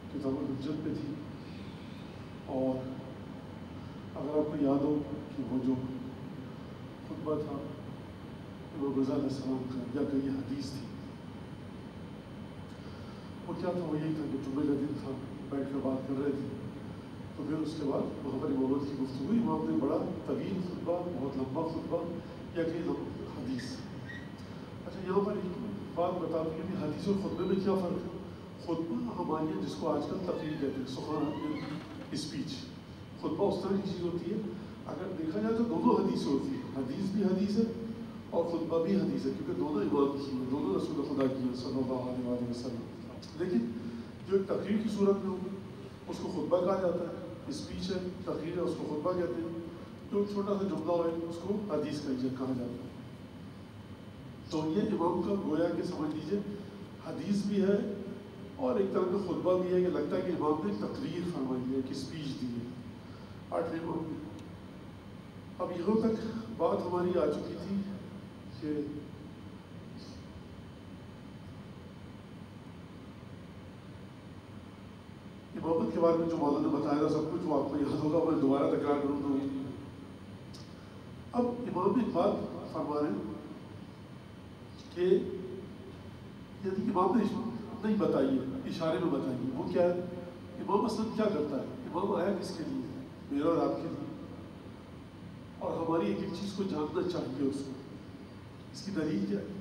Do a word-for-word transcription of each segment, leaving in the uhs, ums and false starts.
کتاب الحجت پہ تھی، اور اگر آپ کو یاد ہو کہ وہ جو خطبہ تھا امام رضا علیہ السلام کا یا کہ یہ حدیث تھی، وہ کیا تھا؟ وہ یہی تھا کہ جمعے کا دن تھا، بیٹھ کر بات کر رہے تھے، تو پھر اس کے بعد وہاں پر امامت کی گفتگو، امام نے بڑا طویل خطبہ، بہت لمبا خطبہ یا کہ حدیث۔ اچھا یہاں پر ایک بات بتا دوں کہ حدیث اور خطبے میں کیا فرق ہے؟ خطبہ ہماری جس کو آج کل تقریر کہتے ہیں، سخن اسپیچ، خطبہ اس طرح کی چیز ہوتی ہے، اگر دیکھا جائے تو دونوں حدیث ہوتی ہے، حدیث بھی حدیث ہے اور خطبہ بھی حدیث ہے، کیونکہ دونوں امام کی ہیں، دونوں رسول خدا کی ہیں صلی اللہ علیہ وآلہ وسلم۔ لیکن جو ایک تقریر کی صورت میں ہوگی اس کو خطبہ کہا جاتا ہے، اسپیچ ہے، تقریر ہے، اس کو خطبہ کہتے ہیں، جو چھوٹا سا جملہ ہے اس کو حدیث کہا جاتا ہے۔ تو یہ امام کا گویا کہ سمجھ لیجیے حدیث بھی ہے اور ایک طرح کا خطبہ بھی ہے، کہ لگتا ہے کہ امام نے تقریر فرمائی ہے، کہ اسپیچ دی ہے آٹھویں امام نے۔ اب یہاں تک بات ہماری آ چکی تھی کہ امامت کے بارے میں جو مولانا نے بتایا تھا سب کچھ وہ آپ کو یاد ہوگا، میں دوبارہ تکرار کروں تو اب امام ایک بات فرما رہے ہیں کہ یعنی امام نے نہیں بتائی ہے، اشارے میں بتائیے، وہ کیا ہے؟ امام اصلا کیا کرتا ہے؟ امام آیا کس کے لیے؟ میرا اور آپ کے لیے، اور ہماری ایک ایک چیز کو جاننا چاہیے اس کو، اس کی دلیل کیا ہے؟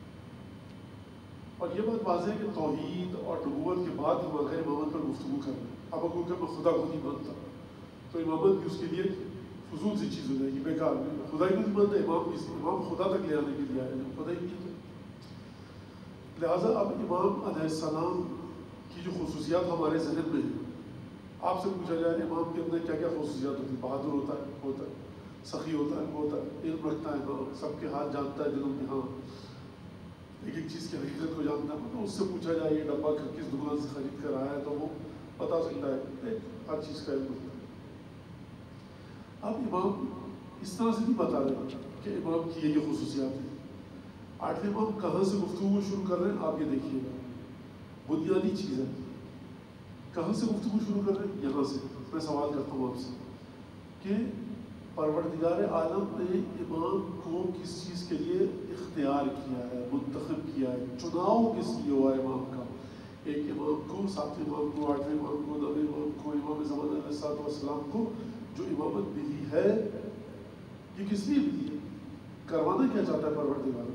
اور یہ بات واضح ہے کہ توحید اور نبوت کے بعد ہم آخر امامت پر گفتگو کر رہے ہیں۔ اب اگر کہ میں خدا کو نہیں مانتا تو امامت بھی اس کے لیے فضول سی چیز ہو جائے گی، بیکار، خدا ہی نہیں مانتا، امام امام خدا تک لے آنے کے لیے آئے، خدا ہی نہیں ہے۔ لہٰذا اب امام علیہ السلام کی جو خصوصیات ہمارے ذہن میں ہیں، آپ سے پوچھا جائے امام کے اندر کیا کیا خصوصیات ہوتی ہیں؟ بہادر ہوتا ہے، ہوتا ہے، سخی ہوتا ہے، ہوتا ہے، علم رکھتا ہے، ہاں، سب کے ہاتھ جانتا ہے دلوں میں، ہاں، ایک ایک چیز کی حقیقت کو جانتا ہے، تو اس سے پوچھا جائے یہ ڈبہ کس دکان سے خرید کر آیا ہے تو وہ بتا سکتا ہے، ایک ہر چیز کا علم ہوتا ہے۔ اب امام اس طرح سے نہیں بتا رہے کہ امام کی یہ خصوصیات ہیں۔ آٹھویں امام کہاں سے گفتگو شروع کر رہے ہیں آپ یہ دیکھیے گا، بنیادی چیز ہے، کہاں سے گفتگو شروع کر رہے ہیں؟ یہاں سے۔ میں سوال کرتا ہوں آپ سے کہ پروردگار عالم نے امام کو کس چیز کے لیے اختیار کیا ہے، منتخب کیا ہے، چناؤ کس لیے ہوا ہے امام کا؟ ایک امام کو، ساتویں امام کو، آٹھویں امام کو، نویں امام کو، امام زمان علیہ الصلوۃ والسلام کو جو امامت ملی ہے، یہ کس لیے ملی ہے؟ کروانا کیا چاہتا ہے پروردگار؟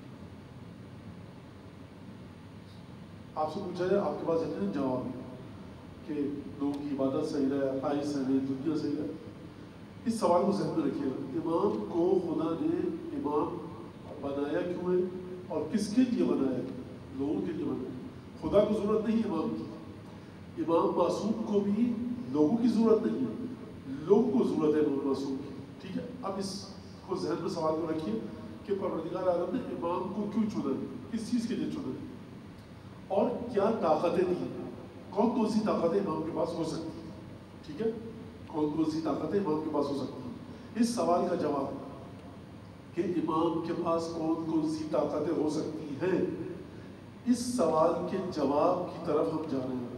آپ سے پوچھا جائے آپ کے پاس یقیناً جواب ہے کہ لوگوں کی عبادت صحیح رہے، عقائد صحیح رہے، دنیا صحیح رہے۔ اس سوال کو ذہن میں رکھیے گا، امام کو خدا نے امام بنایا کیوں ہے اور کس کے لیے بنایا ہے؟ لوگوں کے لیے بنایا ہے۔ خدا کو ضرورت نہیں امام کی، امام معصوم کو بھی لوگوں کی ضرورت نہیں ہے، لوگوں کو ضرورت ہے امام معصوم کی، ٹھیک ہے؟ اب اس کو ذہن میں سوال کو رکھیے کہ پروردگار عالم نے امام کو کیوں چنا ہے، کس چیز کے لیے چنا ہے، اور کیا طاقتیں دی، کون کون سی طاقتیں امام کے پاس ہو سکتی ہیں، ٹھیک ہے؟ کون کون سی طاقتیں امام کے پاس ہو سکتی ہیں؟ اس سوال کا جواب کہ امام کے پاس کون کون سی طاقتیں ہو سکتی ہیں، اس سوال کے جواب کی طرف ہم جا رہے ہیں۔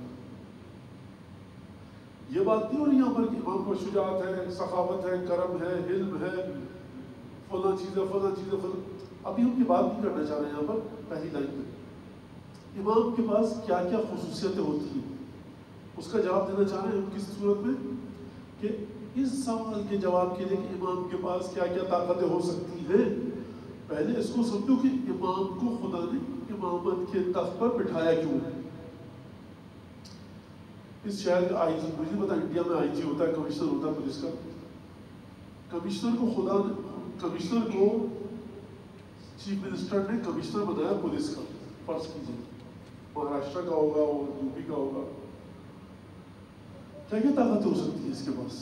یہ بات نہیں ہو رہی یہاں پر کہ امام کو شجاعت ہے، سخاوت ہے، کرم ہے، علم ہے، فلاں چیز ہے، فلاں چیز ہے، فلاں، ابھی ہم کی بات نہیں کرنا چاہ رہے ہیں یہاں پر پہلی لائن میں۔ امام کے پاس کیا کیا خصوصیتیں ہوتی ہیں اس کا جواب دینا چاہ رہے ہیں ہم کس صورت میں، کہ اس سوال کے جواب کے لیے کہ امام کے پاس کیا کیا طاقتیں ہو سکتی ہیں، پہلے اس کو سمجھو کہ امام کو خدا نے امامت کے تخت پر بٹھایا کیوں ہے۔ اس شہر کا آئی جی، مجھے پتا انڈیا میں آئی جی ہوتا ہے، کمشنر ہوتا ہے پولیس کا، کمشنر کو خدا نے، کمشنر کو چیف منسٹر نے کمشنر بنایا پولیس کا، فرض کیجیے مہاراشٹر کا ہوگا، وہ یو پی کا ہوگا، کیا کیا طاقت ہو سکتی ہے اس کے پاس؟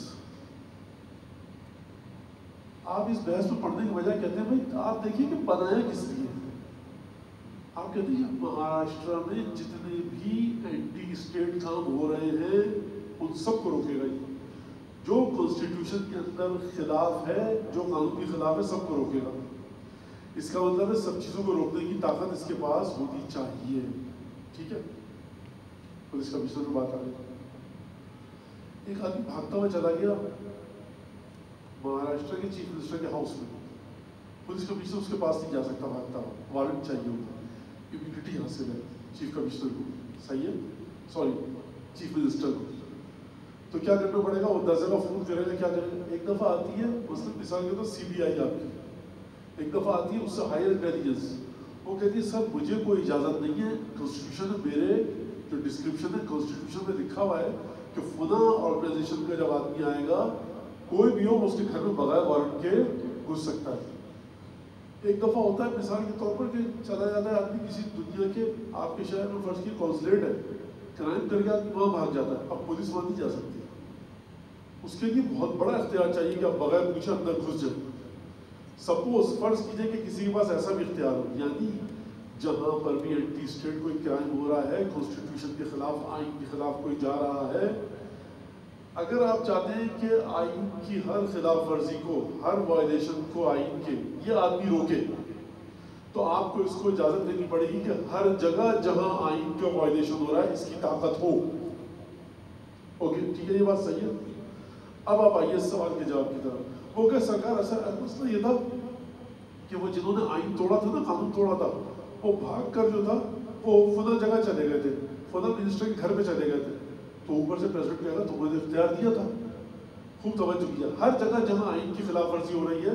آپ اس بحث میں پڑھنے کے بجائے کہتے ہیں بھائی آپ دیکھیے کہ بنایا کس لیے، آپ کہتے ہیں مہاراشٹر میں جتنے بھی اینٹی اسٹیٹ کام ہو رہے ہیں ان سب کو روکے گا، یہ جو کانسٹیٹیوشن کے اندر خلاف ہے، جو قانون کے خلاف ہے، سب کو روکے گا۔ اس کا مطلب ہے سب چیزوں کو روکنے کی طاقت اس کے پاس ہونی چاہیے، ٹھیک ہے؟ پولیس کمشنر کو بات آ گئی. ایک آدمی بھاگتا ہوا چلا گیا مہاراشٹر کے چیف منسٹر کے ہاؤس میں. پولیس کمشنر اس کے پاس نہیں جا سکتا بھاگتا ہوا, وارنٹ چاہیے ہوتا, امیونٹی حاصل ہے چیف کمشنر کو, صحیح ہے, سوری چیف منسٹر کو. تو کیا کرنا پڑے گا, وہ دس جگہ فون کرے گا, کیا کرے گا. ایک دفعہ آتی ہے مثلاً مثال کے طور سی بی آئی آپ کی, ایک دفعہ آتی ہے اس سے ہائر انٹیلیجنس, وہ کہتی ہے سر مجھے کوئی اجازت نہیں ہے, کانسٹیٹیوشن میں میرے جو ڈسکرپشن ہے کانسٹیٹیوشن میں لکھا ہوا ہے کہ فلاں آرگنائزیشن کا جب آدمی آئے گا کوئی بھی ہو اس کے گھر میں بغیر وارنٹ کے گھس سکتا ہے. ایک دفعہ ہوتا ہے مثال کے طور پر کہ چلا جاتا ہے آدمی کسی دنیا کے, آپ کے شہر میں فرض کی کونسلیٹ ہے, کرائم کر کے آدمی وہاں بھاگ جاتا ہے, اب پولیس وہاں نہیں جا سکتی. اس کے لیے بہت بڑا اختیار چاہیے کہ آپ بغیر پوچھے اندر گھس جائیں. سپوز فرض کیجئے کہ کسی کے پاس ایسا بھی اختیار ہو, یعنی جہاں پر بھی اینٹی اسٹیٹ کوئی کرائم ہو رہا ہے, کانسٹیٹیوشن کے خلاف, آئین کے خلاف کوئی جا رہا ہے, اگر آپ چاہتے ہیں کہ آئین کی ہر خلاف ورزی کو, ہر وائلیشن کو آئین کے یہ آدمی روکے, تو آپ کو اس کو اجازت دینی پڑے گی کہ ہر جگہ جہاں آئین کا وائلیشن ہو رہا ہے اس کی طاقت ہو. اوکے ٹھیک ہے, یہ بات صحیح ہے. اب آپ آئیے اس سوال کے جواب کی طرف. وہ کہ سرکار اثر مسئلہ یہ تھا کہ وہ جنہوں نے آئین توڑا تھا نا, قانون توڑا تھا, وہ بھاگ کر جو تھا وہ فلاں جگہ چلے گئے تھے, فلاں منسٹر کے گھر پہ چلے گئے تھے. تو اوپر سے پریزیڈنٹ کہا تمہیں نے اختیار دیا تھا. خوب توجہ کیا, ہر جگہ جہاں آئین کی خلاف ورزی ہو رہی ہے,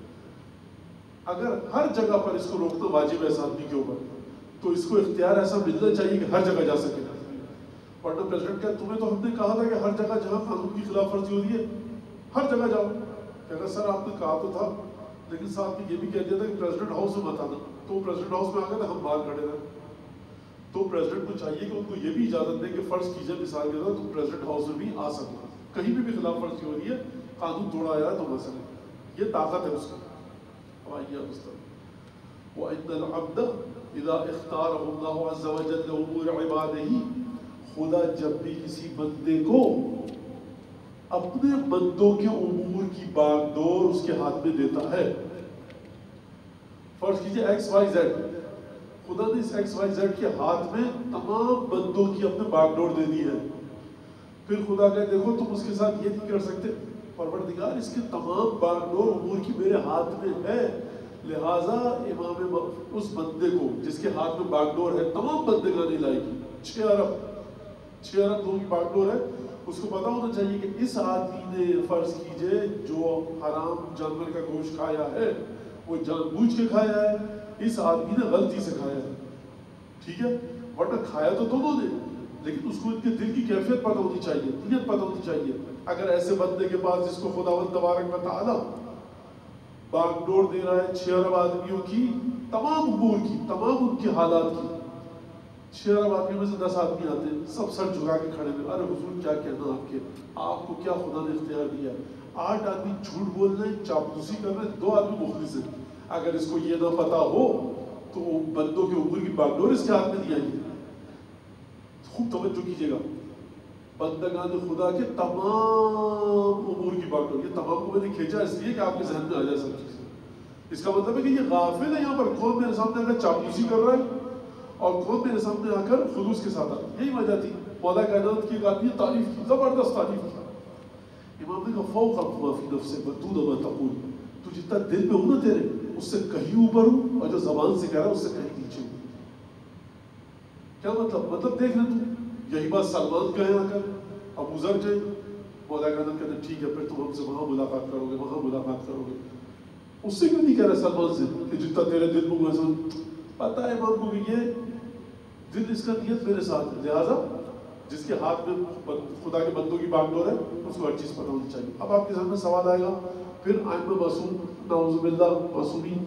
اگر ہر جگہ پر اس کو روکنا واجب ہے اس آدمی کے اوپر, تو اس کو اختیار ایسا ملنا چاہیے کہ ہر جگہ جا سکے. ورنہ پریزیڈنٹ کہا تمہیں تو ہم نے کہا تھا کہ ہر جگہ جہاں قانون کی خلاف ورزی ہو رہی ہے ہر جگہ جاؤ. کہا سر آپ نے کہا تو تھا, لیکن صاحب نے یہ بھی کہہ دیا تھا کہ پریزیڈنٹ ہاؤس میں مت آنا. تو پریزیڈنٹ ہاؤس میں آ گئے, ہم باہر کھڑے رہے. تو پریزیڈنٹ کو چاہیے کہ ان کو یہ بھی اجازت دیں کہ فرض کیجئے مثال کے طور تم پریزیڈنٹ ہاؤس میں بھی آ سکتے, کہیں بھی بھی خلاف ورزی ہو رہی ہے, قانون توڑا جا رہا ہے تو مسئلہ, یہ طاقت ہے اس کی. اب آئیے آپ اس طرح. وَإِنَّ الْعَبْدَ إِذَا اخْتَارَهُ اللَّهُ عَزَّ وَجَلَّ أُمُورَ عِبَادِهِ, خدا جب بھی کسی بندے کو اپنے بندوں کے امور کی باغ ڈور اس کے ہاتھ میں دیتا ہے. فرض کیجئے ایکس وائی زیڈ, خدا نے اس ایکس وائی زیڈ کے ہاتھ میں تمام بندوں کی اپنے باغ ڈور دے دی ہے. پھر خدا کہے دیکھو تم اس کے ساتھ یہ نہیں کر سکتے, پروردگار اس کے تمام باغ ڈور امور کی میرے ہاتھ میں ہے, لہٰذا امام اس بندے کو جس کے ہاتھ میں باغ ڈور ہے, تمام بندگانی لائے گی, چھ ارب چھ ارب لوگوں کی باغ ڈور ہے, اس کو پتا ہونا چاہیے کہ اس آدمی نے فرض کیجئے جو حرام جانور کا گوشت کھایا ہے وہ جان بوجھ کے کھایا ہے, اس آدمی نے غلطی سے کھایا ہے. ٹھیک ہے, ورنہ کھایا تو دونوں نے, لیکن اس کو ان کے دل کی کیفیت پتہ ہونی چاہیے, نیت پتہ ہونی چاہیے. اگر ایسے بندے کے پاس جس کو خداوند تبارک و تعالیٰ باغ ڈور دے رہا ہے چھ ارب آدمیوں کی تمام امور کی, تمام ان کے حالات کی, چھ ارب آدمیوں میں سے دس آدمی آتے ہیں سب سر جھکا کے کھڑے ہوئے, ارے حضور کیا کہنا آپ کے, آپ کو کیا خدا نے اختیار دیا. آٹھ آدمی جھوٹ بول رہے ہیں, چاپلوسی کر رہے ہیں, دو آدمی مخلص ہیں. اگر اس کو یہ نہ پتا ہو تو بندوں کے امور کی باغ ڈور اس کے ہاتھ میں نہیں آئی. خوب توجہ کیجیے گا, بندگان خدا کے تمام امور کی باغ ڈور, یہ تمام کو میں نے کھینچا اس لیے کہ آپ کے ذہن میں آ جائے سب چیزیں. اس کا مطلب ہے کہ یہ غافل ہے یہاں پر, کون میرے سامنے اگر چاپلوسی کر رہا ہے اور کون میرے سامنے آ کر خلوص کے ساتھ آتا. یہی وجہ تھی مولا کائنات کی ایک آدمی تعریف کی, زبردست تعریف کی. امام نے کہا فوق ما فی نفسک ودون ما تقول, تو جتنا دل میں ہوں نا تیرے اس سے کہیں اوپر ہوں, اور جو زبان سے کہہ رہا ہے اس سے کہیں نیچے ہوں. کیا مطلب؟ مطلب دیکھ لیں تو یہی بات سلمان کہیں آ کر, ابو ذر کہیں, مولا کائنات کہتے ہیں ٹھیک ہے پھر تم ہم سے وہاں ملاقات کرو گے, وہاں ملاقات کرو گے. اس سے کیوں نہیں کہہ رہا سلمان سے کہ جتنا تیرے دل میں ہوا سن, پتا ہے امام کو کہ یہ دل اس کا نیت میرے ساتھ ہے, لہٰذا جس کے ہاتھ میں خدا کے بندوں کی باغ ڈور ہے اس کو ہر چیز پتہ ہونی چاہیے. اب آپ کے سامنے سوال آئے گا, پھر ائمہ معصوم نعوذ باللہ معصومین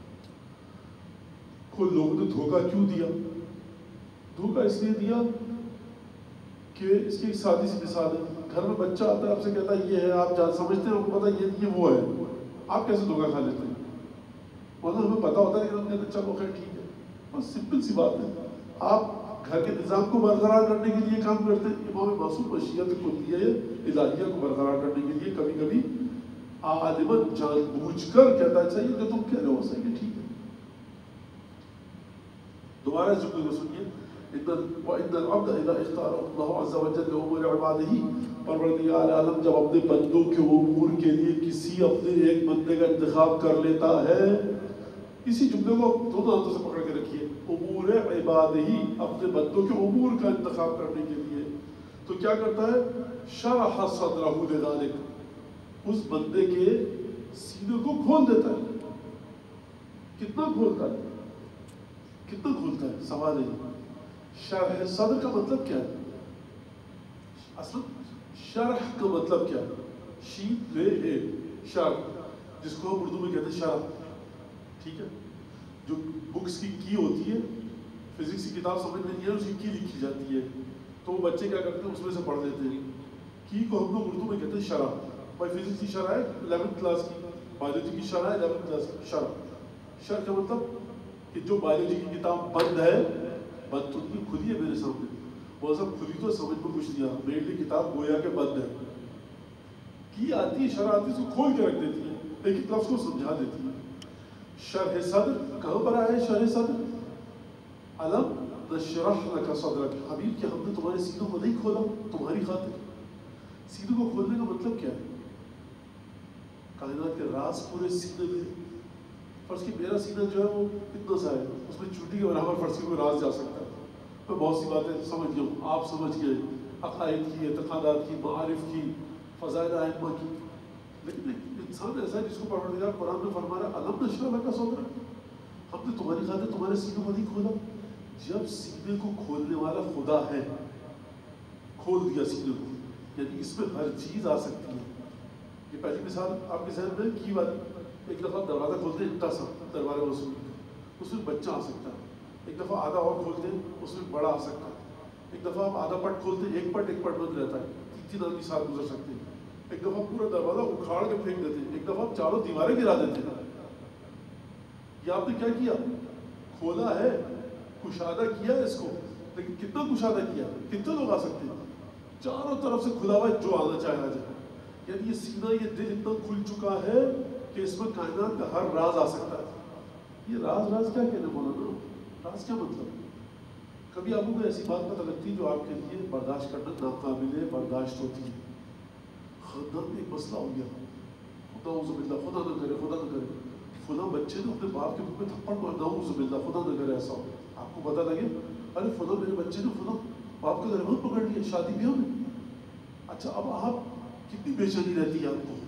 کو لوگوں نے دھوکہ کیوں دیا؟ دھوکہ اس لیے دیا کہ اس کی ایک سادی سی مثال ہے. گھر میں بچہ آتا ہے, آپ سے کہتا ہے یہ ہے, آپ جان سمجھتے ہیں, آپ کو پتا ہے یہ وہ ہے, آپ کیسے دھوکہ کھا لیتے ہیں؟ مطلب ہمیں پتا ہوتا ہے کہ ہم کہتے ہیں چلو خیر ٹھیک ہے, بس سمپل سی بات ہے. آپ گھر کے نظام کو برقرار کرنے کے لیے کام کرتے ہیں. امام معصوم مشیت کلیہ الہیہ کو برقرار کرنے کے لیے کبھی کبھی عالماً جان بوجھ کر کہتا ہے صحیح جو تم کہہ رہے ہو صحیح ہے, ٹھیک ہے. دوبارہ اس جملے کو سنیے, وَإِنَّ الْعَبْدَ إِذَا اخْتَارَهُ اللَّهُ عَزَّ وَجَلَّ لِأُمُورِ عِبَادِهِ، پروردگار عالم جب اپنے بندوں کے امور کے لیے کسی اپنے ایک بندے کا انتخاب کر لیتا ہے، اسی جملے کو دونوں ہاتھوں سے پکڑ کے رکھیے، امور عبادہی، اپنے بندوں کے امور کا انتخاب کرنے کے لیے، تو کیا کرتا ہے؟ شرح صدرہ لذالک، اس بندے کے سینے کو کھول دیتا ہے۔ کتنا کھولتا ہے؟ کتنا کھولتا ہے؟ سوال ہے۔ شرح صدر کا مطلب کیا ہے؟ اصل شرح کا مطلب کیا ہے؟ شین رے ہے شرح، جس کو ہم اردو میں کہتے ہیں شرح، ٹھیک ہے؟ جو بکس کی کی ہوتی ہے، فزکس کی کتاب سمجھ میں نہیں ہے، اس کی کی لکھی جاتی ہے، تو وہ بچے کیا کرتے ہیں؟ اس میں سے پڑھ لیتے ہیں۔ کی کو ہم لوگ اردو میں کہتے ہیں شرح۔ بھائی فزکس کی شرح ہے الیونتھ کلاس کی، بایولوجی کی شرح ہے الیونتھ کلاس کی شرح۔ شرح کا مطلب کہ جو بایولوجی کی کتاب بند ہے، بند تو نہیں کھلی ہے میرے سامنے، وہ سب کھلی تو سمجھ میں کچھ نہیں آ، میرے لیے کتاب گویا کہ بند ہے۔ کی آتی ہے، شرح آتی ہے، اس کو کھول کے رکھ دیتی ہے، ایک ایک لفظ کو سمجھا دیتی ہے۔ شرح صدر کہاں پر آیا ہے؟ شرح صدر علم نشرح لک صدرک، حبیب کہ ہم نے تمہارے سینوں کو نہیں کھولا تمہاری خاطر۔ سینوں کو کھولنے کا مطلب کیا ہے؟ کائنات کے راز پورے سینے میں، فرض کی میرا سینہ جو ہے وہ اتنا سا ہے، اس میں چوٹی کے برابر فرض کی کوئی راز جا سکتا ہے، میں بہت سی باتیں سمجھ گیا ہوں، آپ سمجھ گئے، عقائد کی، اعتقادات کی، معارف کی، فضائل ائمہ کی، لیکن ایک انسان ایسا ہے جس کو پروردگار قرآن میں فرما رہا ہے علم نشرح لک صدرک، ہم نے تمہاری خاطر تمہارے سینے کو نہیں کھولا۔ جب سینے کو کھولنے والا خدا ہے، کھول دیا سینے کو، یعنی اس میں ہر چیز آ سکتی ہے۔ یہ پہلی مثال آپ کے ذہن میں کی والی، ایک دفعہ دروازہ کھولتے ہیں اتنا سا دروازہ رسول، اس میں بچہ آ سکتا ہے، ایک دفعہ آدھا اور کھولتے ہیں اس میں بڑا آ سکتا ہے، ایک دفعہ آپ آدھا پٹ کھولتے ہیں، ایک پٹ ایک پٹ بند رہتا ہے، تین تین آدمی ساتھ گزر سکتے ہیں، ایک دفعہ پورا دروازہ اکھاڑ کے پھینک دیتے ہیں، ایک دفعہ آپ چاروں دیواریں گرا دیتے ہیں۔ یہ آپ نے کیا کیا؟ کھولا ہے، کشادہ کیا ہے اس کو، لیکن کتنا کشادہ کیا؟ کتنے لوگ آ سکتے ہیں؟ چاروں طرف سے کھلا ہوا ہے، جو آنا چاہے آ جائے۔ یعنی یہ سینہ، یہ دل اتنا کھل چکا ہے کہ اس میں کائنات کا ہر راز آ سکتا ہے۔ یہ راز راز کیا کہنے بولا نا؟ راز کیا مطلب؟ کبھی آپ کو ایسی بات پتہ لگتی ہے جو آپ کے لیے برداشت کرنا ناقابل برداشت ہوتی ہے۔ خاندان میں ایک مسئلہ ہو گیا، خدا اعوذ باللہ، خدا نہ کرے، خدا نہ کرے، فلاں بچے نے اپنے باپ کے منہ میں تھپڑ مارا، اعوذ باللہ، خدا نہ کرے ایسا ہو۔ آپ کو پتہ لگے ارے فلاں میرے بچے نے فلاں باپ کا گریبان پکڑ لیا شادی بیاہ میں۔ اچھا اب آپ کتنی بے چینی رہتی ہے آپ کو؟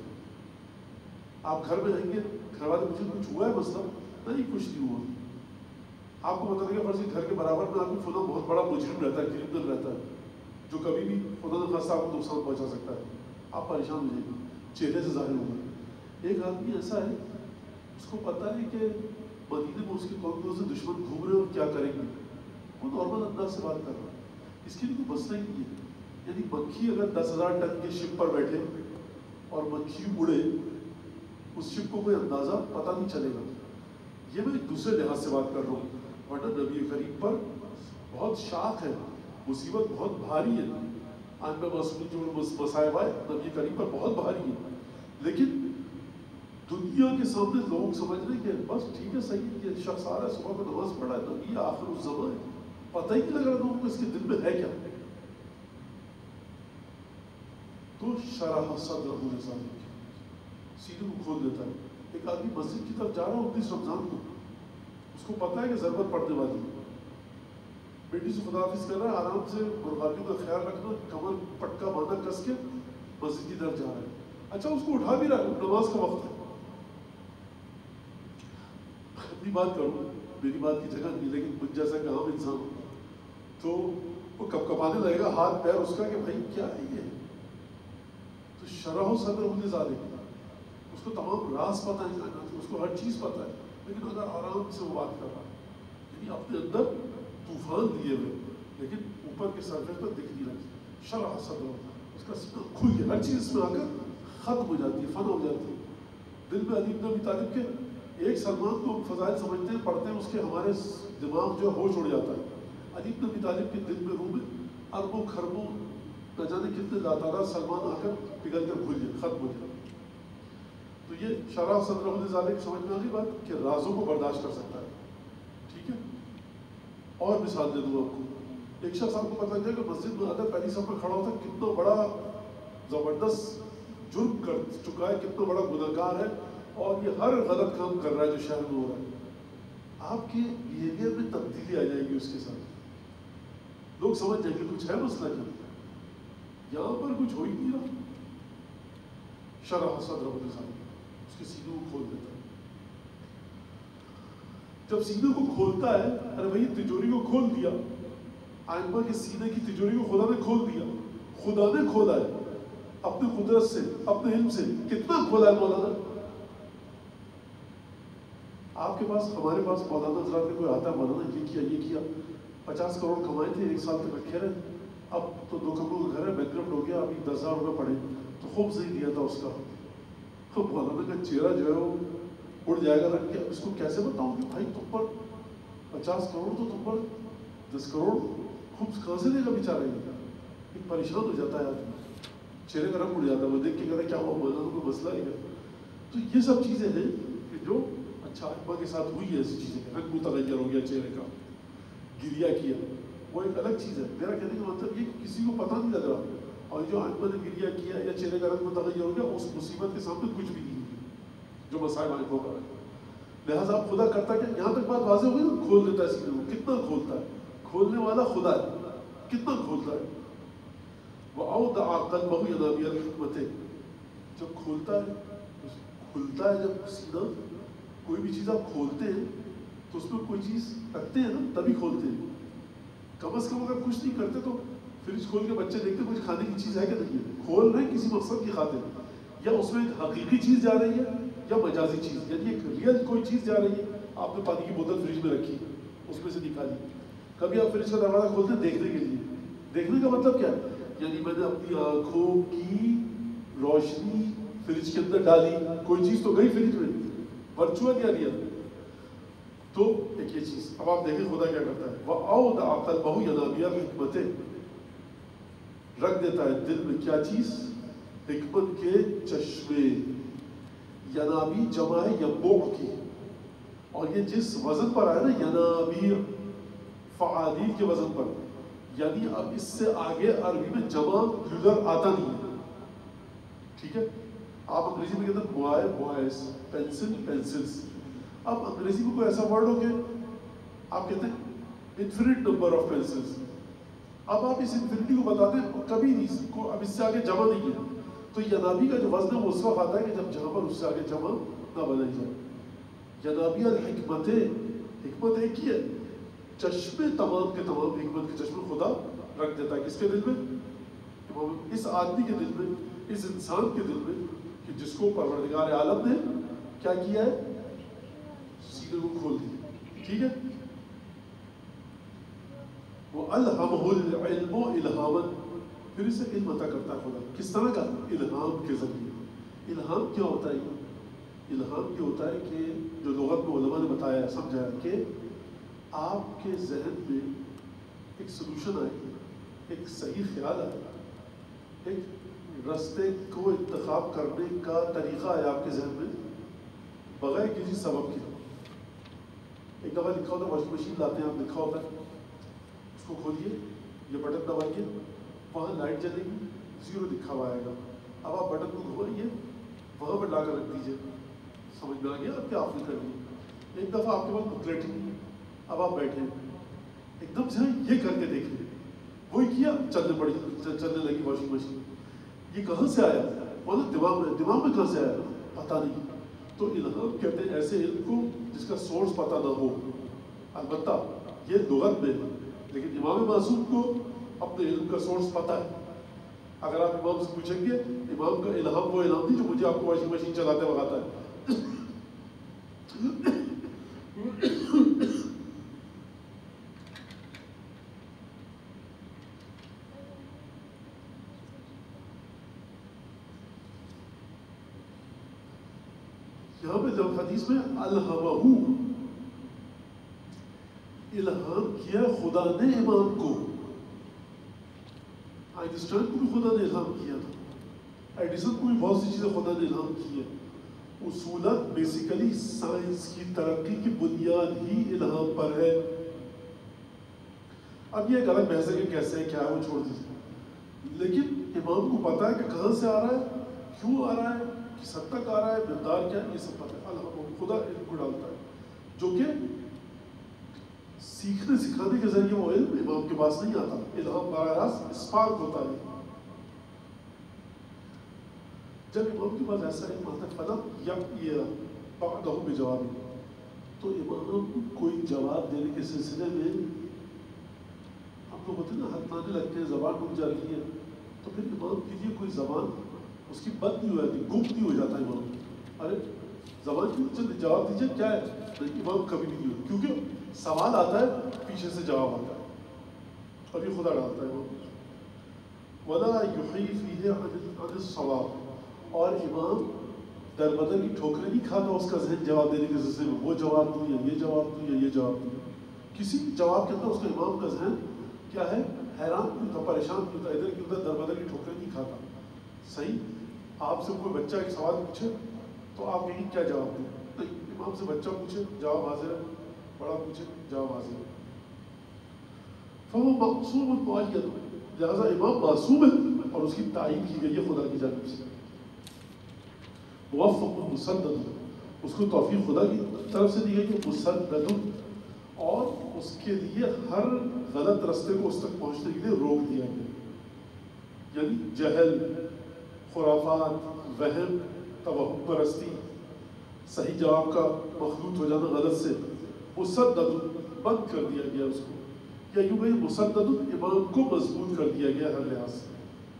آپ گھر میں رہیں گے، گھر والے مجھے کچھ ہوا ہے مسئلہ؟ نہیں کچھ نہیں ہوا۔ آپ کو پتہ لگے فرض گھر کے برابر میں آدمی فلاں بہت بڑا مجرم رہتا ہے، کرمنل رہتا ہے، جو کبھی بھی خدا نہ خواستہ آپ کو نقصان پہنچا سکتا ہے، آپ پریشان ہو جائیں گے، چہرے سے ظاہر ہوگا۔ ایک آدمی ایسا ہے اس کو پتہ ہے کہ مدینے میں اس کے کون کون سے دشمن گھوم رہے ہیں اور کیا کریں گے، وہ نارمل انداز سے بات کر رہا ہے، اس کے لیے کوئی مسئلہ ہی نہیں ہے۔ یعنی مکھی اگر دس ہزار ٹن کے شپ پر بیٹھے اور مکھی اڑے، اس شپ کو کوئی اندازہ پتہ نہیں چلے گا۔ یہ میں ایک دوسرے لحاظ سے بات کر رہا ہوں، ورنہ نبی کریم پر بہت شاق ہے، مصیبت بہت بھاری ہے، آج میں معصوم جو مصائب آئے نبی کریم پر بہت بھاری ہے، لیکن دنیا کے سامنے لوگ سمجھ رہے ہیں کہ بس ٹھیک ہے، صحیح ہے، یہ شخص آ رہا ہے، صبح کو نماز پڑھ رہا ہے، نبی آخر الزمان ہے، پتہ ہی نہیں لگ رہا لوگوں کو اس کے دل میں ہے کیا۔ تو شرح صدرہ لذالک، سینے کو کھول دیتا ہے۔ ایک آدمی مسجد کی طرف جا رہا ہو انیس رمضان کو، اس کو پتہ ہے کہ ضرورت پڑنے والی ہے، بیٹی سے خدا حافظ کر رہا ہے، آرام سے مرغابیوں کا خیال رکھنا، کمر پٹکا باندھا کس کے مسجد کی طرف جا رہا ہے۔ اچھا اس کو اٹھا بھی رہا ہے، نماز کا وقت ہے۔ اپنی بات کروں، میری بات کی جگہ نہیں، لیکن مجھ جیسا کہ عام انسان ہوں تو وہ کب کبانے لگے گا ہاتھ پیر اس کا کہ بھائی کیا ہے یہ۔ تو شرح صدرہ لذالک، اس کو تمام راز پتہ ہے کائنات، اس کو ہر چیز پتہ ہے، لیکن اگر آرام سے وہ بات کر رہا ہے، یعنی اپنے اندر طوفان لیے ہوئے، لیکن اوپر کے سرفیس پر دکھ نہیں رہا۔ شرح صدرہ، اس کا سینہ کھل گیا، ہر چیز اس میں آ کر ختم ہو جاتی ہے، فنا ہو جاتی ہے۔ دل میں علی بن ابی طالب کے ایک سلمان کو فضائل سمجھتے ہیں، پڑھتے ہیں، اس کے ہمارے دماغ جو ہے ہوش اڑ جاتا ہے۔ علی بن ابی طالب کے دل میں روح میں اربوں خربوں نہ جانے کتنے لاتعداد سلمان آ کر پگھل کر کھل جائے، ختم ہو جائے۔ تو یہ شرح صدرہ لذالک سمجھ میں آ گئی بات کہ رازوں کو برداشت کر سکتا ہے، ٹھیک ہے۔ اور مثال دے دوں آپ کو، ایک شخص آپ کو پتہ لگ جائے کہ مسجد میں اگر پہلی صف میں کھڑا ہوتا ہے کتنا بڑا زبردست جرم کر چکا ہے، کتنا بڑا گناہگار ہے، اور یہ ہر غلط کام کر رہا ہے جو شہر میں ہو رہا ہے. آپ کے بیہیویئر میں تبدیلی آ جائے گی اس کے ساتھ. لوگ سمجھ جائیں گے کچھ ہے مسئلہ کیا، یہاں پر کچھ ہو ہی نہیں رہا. شرح صدرہ الانسان، اس کے سینے کو کھول دیتا ہے. جب سینے کو کھولتا ہے، ارے بھائی تجوری کو کھول دیا، آئمہ کے سینے کی تجوری کو خدا نے کھول دیا. خدا نے کھولا ہے اپنے قدرت سے، اپنے علم سے. کتنا کھولا ہے مولانا؟ آپ کے پاس، ہمارے پاس مولانا حضرات میں کوئی آتا ہے، مولانا یہ کیا یہ کیا، پچاس کروڑ کمائے تھے، ایک سال تک رکھے رہے، اب تو دو کروڑ کا گھر ہے، بینکرپٹ ہو گیا، ابھی دس ہزار روپے پڑے تو خوب صحیح دیا تھا اس کا. تو مولانا کا چہرہ جو ہے وہ اڑ جائے گا رکھ کے. اس کو کیسے بتاؤں کہ بھائی تم پر پچاس کروڑ تو تم پر دس کروڑ خوب کہاں سے لے گا بیچارہ؟ ایک پریشان ہو جاتا ہے آدمی، چہرے کا رنگ اڑ جاتا ہے، وہ دیکھ کے کہتا ہے کیا ہوا مولانا کو مسئلہ ہے. تو یہ سب چیزیں ہیں کہ جو اچھا ابا کے ساتھ ہوئی ہے. ایسی چیزیں رنگ متغیر ہو گیا چہرے کا، گریا کیا، وہ ایک الگ چیز ہے. میرا کہنے کا مطلب یہ کہ کسی کو پتہ نہیں لگ رہا، اور جو ابا نے گریا کیا یا چہرے کا رنگ متغیر ہو گیا، اس مصیبت کے سامنے کچھ بھی نہیں ہے جو مسائل آنکھوں کا ہے. لہٰذا آپ خدا کرتا کہ یہاں تک بات واضح ہوگی نا، کھول دیتا ہے سینے کو. کتنا کھولتا ہے؟ کھولنے والا خدا ہے. کتنا کھولتا ہے؟ وَأَوْدَعَ قَلْبَهُ يَنَابِيَ الْحِكْمَةِ. جب کھولتا ہے، کھلتا ہے جب سینہ، کوئی بھی چیز آپ کھولتے ہیں تو اس میں کوئی چیز رکھتے ہیں نا، تبھی کھولتے ہیں. کم از کم اگر کچھ نہیں کرتے تو فریج کھول کے بچے دیکھتے کچھ کھانے کی چیز ہے کہ نہیں ہے. کھول رہے ہیں کسی مقصد کی خاطر، یا اس میں ایک حقیقی چیز جا رہی ہے یا مجازی چیز، یعنی ایک ریئل کوئی چیز جا رہی ہے. آپ نے پانی کی بوتل فریج میں رکھی، اس میں سے نکالی، کبھی آپ فریج کا دروازہ کھولتے ہیں دیکھنے کے لیے. دیکھنے کا مطلب کیا ہے؟ یعنی میں نے اپنی آنکھوں کی روشنی فریج کے اندر ڈالی، کوئی چیز تو گئی فریج میں، ورچوئل یا ریئل. تو ایک یہ چیز. اب آپ دیکھیں خدا کیا کرتا ہے. وَأَوْدَعَ قَلْبَهُ يَنَابِيَ الْحِكْمَةِ. رکھ دیتا ہے دل میں کیا چیز؟ حکمت کے چشمے. ینابی جمع ہے ینبوع کی، اور یہ جس وزن پر آئے نا، ینابی فعالیل کے وزن پر، یعنی اب اس سے آگے عربی میں جمع پلورل آتا نہیں ہے. ٹھیک ہے؟ آپ انگریزی میں کہتے ہیں بوائے بوائز، پینسل پینسلس. اب انگریزی میں کوئی ایسا ورڈ ہو کہ آپ کہتے ہیں انفینٹ نمبر آف پینسلس. اب آپ اس انفینٹی کو بتاتے ہیں کبھی نہیں کو، اب اس سے آگے جمع نہیں ہے. تو ینابی کا جو وزن ہے وہ اس وقت آتا ہے کہ جب جہاں پر اس سے آگے جمع نہ بنائی جائے. ینابی الحکمت، حکمت ایک ہی ہے. چشمے تمام کے تمام حکمت کے چشمے خدا رکھ دیتا ہے کس کے دل میں؟ اس آدمی کے دل میں، اس انسان کے دل میں، کہ جس کو پروردگار عالم نے کیا کیا ہے؟ سینے کو کھول دیا. ٹھیک ہے؟ وَأَلْهَمَهُ الْعِلْمُ إِلْهَامًا. پھر اسے علم عطا کرتا ہے خدا. کس طرح کا؟ الہام کے ذریعے. الہام کیا ہوتا ہے؟ الہام یہ ہوتا ہے کہ جو لغت میں علماء نے بتایا، سمجھایا کہ آپ کے ذہن میں ایک سلوشن آئے، ایک صحیح خیال آئے، ایک راستے کو انتخاب کرنے کا طریقہ آیا آپ کے ذہن میں بغیر کسی سبب کے. ایک دفعہ لکھا ہوتا ہے، واشنگ مشین لاتے ہیں آپ، لکھا ہوتا ہے اس کو کھولیے، یہ بٹن دبائیے، وہاں لائٹ جلے گی، زیرو لکھا ہوا آئے گا. اب آپ بٹن کو گھمائیے، وہاں پر لا کر رکھ دیجیے. سمجھ میں آ گیا آپ کیا آپ نے کرنی. ایک دفعہ آپ کے پاس بکلیٹ ہی، اب آپ بیٹھے ایک دم سے یہ کر کے دیکھیں، وہی کیا، چلنے پڑی، چلنے لگی واشنگ مشین. یہ کہاں سے آیا؟ بولے دماغ میں. دماغ میں کہاں سے آیا؟ پتہ نہیں. تو الہام کہتے ہیں ایسے علم کو جس کا سورس پتہ نہ ہو. البتہ یہ لغت میں ہے، لیکن امام معصوم کو اپنے علم کا سورس پتہ ہے. اگر آپ امام سے پوچھیں گے، امام کا الہام وہ الہام نہیں جو مجھے آپ کو واشنگ مشین چلاتے وقت آتا ہے. یہاں پہ جب حدیث میں الہمہو، الہام کیا خدا نے امام کو. آئنسٹائن کو بھی خدا نے الہام کیا تھا، ایڈیسن کو بھی بہت سی چیزیں خدا نے الہام کی ہے. اصولاً بیسیکلی سائنس کی ترقی کی بنیاد ہی الہام پر ہے. اب یہ ایک الگ بحث ہے کہ کیسے ہے کیا ہے وہ چھوڑ دیجیے، لیکن امام کو پتا ہے کہ کہاں سے آ رہا ہے، کیوں آ رہا ہے، کس حد تک آ رہا ہے، مقدار کیا ہے، یہ سب پتہ ہے، اللہ خدا علم کو ڈالتا ہے، جو کہ سیکھنے سکھانے کے ذریعے وہ علم امام کے پاس نہیں آتا، الہام براہ راست اسپارک ہوتا ہے۔ جب امام کے پاس ایسا علم آتا ہے فلم یا یہ بعدہ بجواب، تو امام کوئی جواب دینے کے سلسلے میں ہم لوگ ہوتے ہیں نا ہتھانے لگتے ہیں، زبان رک جاتی ہے، تو پھر امام کے لیے کوئی زبان اس کی بند نہیں ہو جاتی، گم نہیں ہو جاتا امام، ارے زبان کیوں چلتے جواب دیجیے کیا ہے، نہیں امام کبھی نہیں ہوتا، کیونکہ سوال آتا ہے پیچھے سے جواب آتا ہے اور یہ خدا ڈالتا ہے وہ وَلَا يُحِي فِيهِ عَنِ الصَّوَابِ، اور امام در بدر کی ٹھوکریں نہیں کھاتا اس کا ذہن جواب دینے کے سلسلے میں، وہ جواب دوں یا یہ جواب دوں یا یہ جواب دوں، کسی جواب کے اندر اس کا امام کا ذہن کیا ہے، حیران نہیں ہوتا، پریشان نہیں ہوتا، ادھر کی ادھر در بدر کی ٹھوکریں نہیں کھاتا۔ صحیح، آپ سے کوئی بچہ ایک سوال پوچھے تو آپ یہی کیا جواب دیں، نہیں امام سے بچہ پوچھے جواب حاضر ہے، بڑا پوچھے جواب حاضر ہے، فَهُوَ مَعْصُومٌ مُعَيَّنٌ، لہذا امام معصوم ہے اور اس کی تعین کی گئی ہے خدا کی جانب سے، موفق مسدد، اس کو توفیق خدا کی طرف سے دی گئی کہ مسدد، اور اس کے لیے ہر غلط رستے کو اس تک پہنچنے کے لیے روک دیا گیا، یعنی جہل، خرافات، وہم، توہم پرستی، صحیح جواب کا مخلوط ہو جانا غلط سے، مسدد بند کر دیا گیا اس کو، یا یوں کہ مسدد امام کو مضبوط کر دیا گیا ہر لحاظ سے۔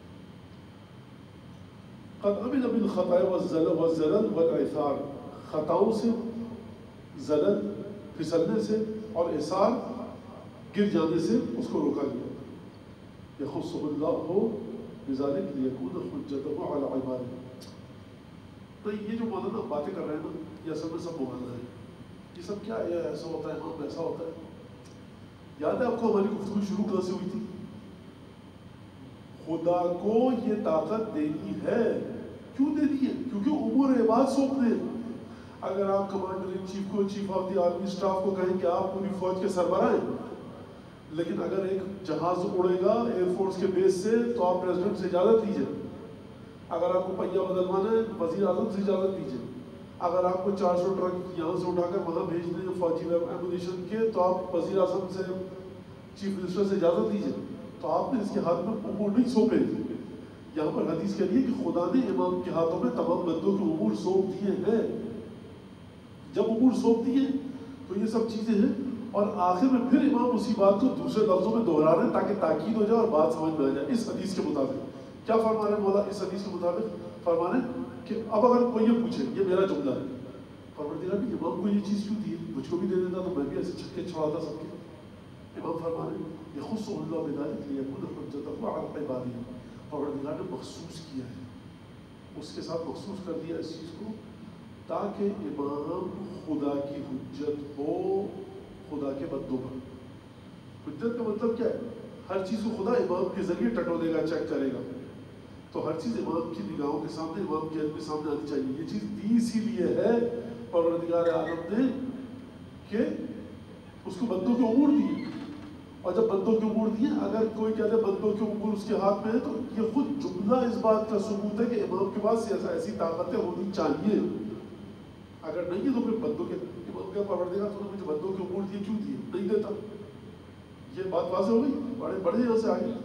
قد امن بالخطاء والزلل والعثار، خطاؤں سے، زلل پھسلنے سے اور اثار گر جانے سے اس کو روکا گیا۔ یخصہ اللہ بذلک لیکون حجتہ علی عبادہ، تو یہ جو مولانا باتیں کر رہے ہیں نا، یہ اصل میں سب مولانا ہے، یہ سب کیا ہے، ایسا ہوتا ہے امام ایسا ہوتا ہے۔ یاد ہے آپ کو ہماری گفتگو شروع کہاں سے ہوئی تھی؟ خدا کو یہ طاقت دینی ہے، کیوں دینی ہے؟ کیونکہ امور عباد سونپنے ہیں۔ اگر آپ کمانڈر ان چیف کو، chief of the army staff کو کہیں کہ آپ پوری فوج کے سربراہ ہیں، لیکن اگر ایک جہاز اڑے گا ایئر فورس کے بیس سے تو آپ پریزیڈنٹ سے اجازت لیجیے، اگر آپ کو پہیا بدلوانا ہے وزیر اعظم سے اجازت لیجیے، اگر آپ کو چار سو ٹرک یہاں سے اٹھا کر وہاں بھیجنے ہیں فوجی ایمونیشن کے، تو آپ وزیر اعظم سے، چیف منسٹر سے اجازت لیجیے، تو آپ نے اس کے ہاتھ میں امور نہیں سونپے۔ یہاں پر حدیث کہہ رہی ہے کہ خدا نے امام کے ہاتھوں میں تمام بندوں کے امور سونپ دیے ہیں۔ جب امور سونپ دیے تو یہ سب چیزیں ہیں، اور آخر میں پھر امام اسی بات کو دوسرے لفظوں میں دہرا رہے ہیں تاکہ تاکید ہو جائے اور بات سمجھ میں آ جائے۔ اس حدیث کے مطابق کیا فرما رہے ہیں مولا؟ اس حدیث کے مطابق فرما رہے ہیں کہ اب اگر کوئی یہ پوچھے، یہ میرا جملہ ہے، پروردگار بھی امام کو یہ چیز کیوں دی، مجھ کو بھی دے دیتا تو میں بھی ایسے چھکے چھوڑاتا سب کے۔ امام فرما رہے ہیں یخص اللہ بذلک لیکون حجتہ علی عبادہ، پروردگار نے مخصوص کیا ہے، اس کے ساتھ مخصوص کر دیا اس چیز کو تاکہ امام خدا کی حجت ہو خدا کے بندوں پر۔ حجت کا مطلب کیا ہے؟ ہر چیز کو خدا امام کے ذریعے ٹٹولے گا، چیک کرے گا، تو ہر چیز امام کی نگاہوں کے سامنے، امام کے علم کے سامنے آنی چاہیے۔ یہ چیز دی اسی لیے ہے پروردگار عالم نے کہ اس کو بندوں کے امور دیے، اور جب بندوں کے امور دیے، اگر کوئی کہتے ہیں بندوں کے امور اس کے ہاتھ میں ہے، تو یہ خود جملہ اس بات کا ثبوت ہے کہ امام کے پاس ایسا ایسی طاقتیں ہونی چاہیے۔ اگر نہیں ہے تو پھر بندوں کے امام کا پروردگار تو نے مجھے بندوں کے امور دیے کیوں دیے؟ نہیں دیتا۔ یہ بات واضح ہو گئی، بڑے بڑے یہاں سے آگے۔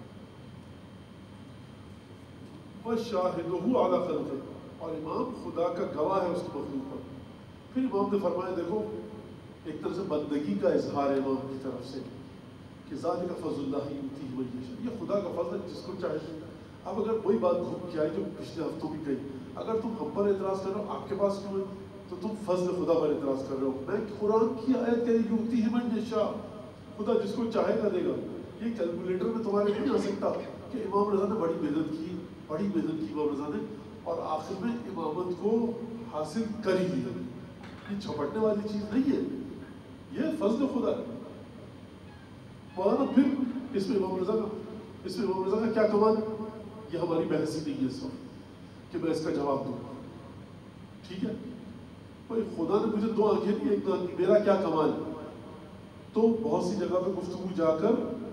وَشَاهِدُهُ عَلَى خَلْقِهِ، اور امام خدا کا گواہ ہے اس کی مخلوق پر۔ پھر امام نے فرمایا دیکھو ایک طرح سے بندگی کا اظہار ہے امام کی طرف سے کہ ذَلِكَ فَضْلُ اللَّهِ يُؤْتِيهِ مَن يَشَاءُ، یہ خدا کا فضل ہے جس کو چاہے۔ اب اگر کوئی بات گھوم کے آئی جو پچھلے ہفتوں بھی کہی، اگر تم ہم پر اعتراض کر رہے ہو آپ کے پاس کیوں ہے، تو تم فضل خدا پر اعتراض کر رہے ہو۔ میں قرآن کی آیت کہہ رہی یؤتیہ من یشاء، خدا جس کو چاہے گا دے گا۔ یہ کیلکولیٹر میں تمہارے نہیں آ سکتا کہ امام رضا نے بڑی محنت کی، بڑی محنت کی امام رضا نے، اور آخر میں امامت کو حاصل کر ہی لیا۔ یہ چھپٹنے والی چیز نہیں ہے، یہ فضل خدا ہے۔ مولانا پھر اس میں امام رضا کا اس میں امام رضا کا کیا کمال؟ یہ ہماری بحث ہی نہیں ہے اس وقت کہ میں اس کا جواب دوں، ٹھیک ہے؟ بھائی خدا نے مجھے دو آنکھیں دی، ایک ناک دی، میرا کیا کمال ہے؟ تو بہت سی جگہ پہ گفتگو جا کر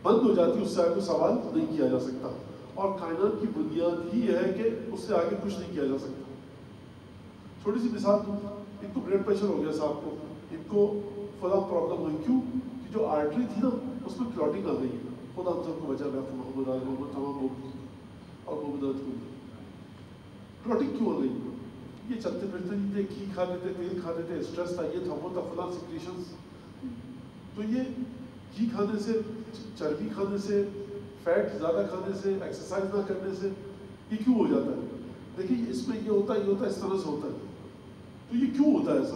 بند ہو جاتی ہے، اس سے آگے سوال نہیں کیا جا سکتا. اور کائنات کی بنیاد ہی یہ ہے کہ اس سے آگے کچھ نہیں کیا جا سکتا. چھوٹی سی مثال دوں، ان کو بلڈ پریشر ہو گیا صاحب کو، ان کو فلاں پرابلم ہوئی، کیوں کہ جو آرٹری تھی نا اس میں کلاٹنگ آ گئی ہے. خدا ہم سب کو بچا رہا محمد آل محمد تمام لوگ اور محمد کو. کلاٹنگ کیوں آ گئی؟ یہ چلتے پھرتے نہیں تھے، گھی کھاتے تھے، تیل کھاتے تھے، اسٹریس تھا، یہ تھا وہ تھا فلاں سیکریشنز. تو یہ گھی کھانے سے، چربی کھانے سے، فیٹ زیادہ کھانے سے، ایکسرسائز نہ کرنے سے یہ کیوں ہو جاتا ہے؟ دیکھیے اس میں یہ ہوتا ہے، یہ ہوتا ہے، اس طرح سے ہوتا ہے. تو یہ کیوں ہوتا ہے ایسا؟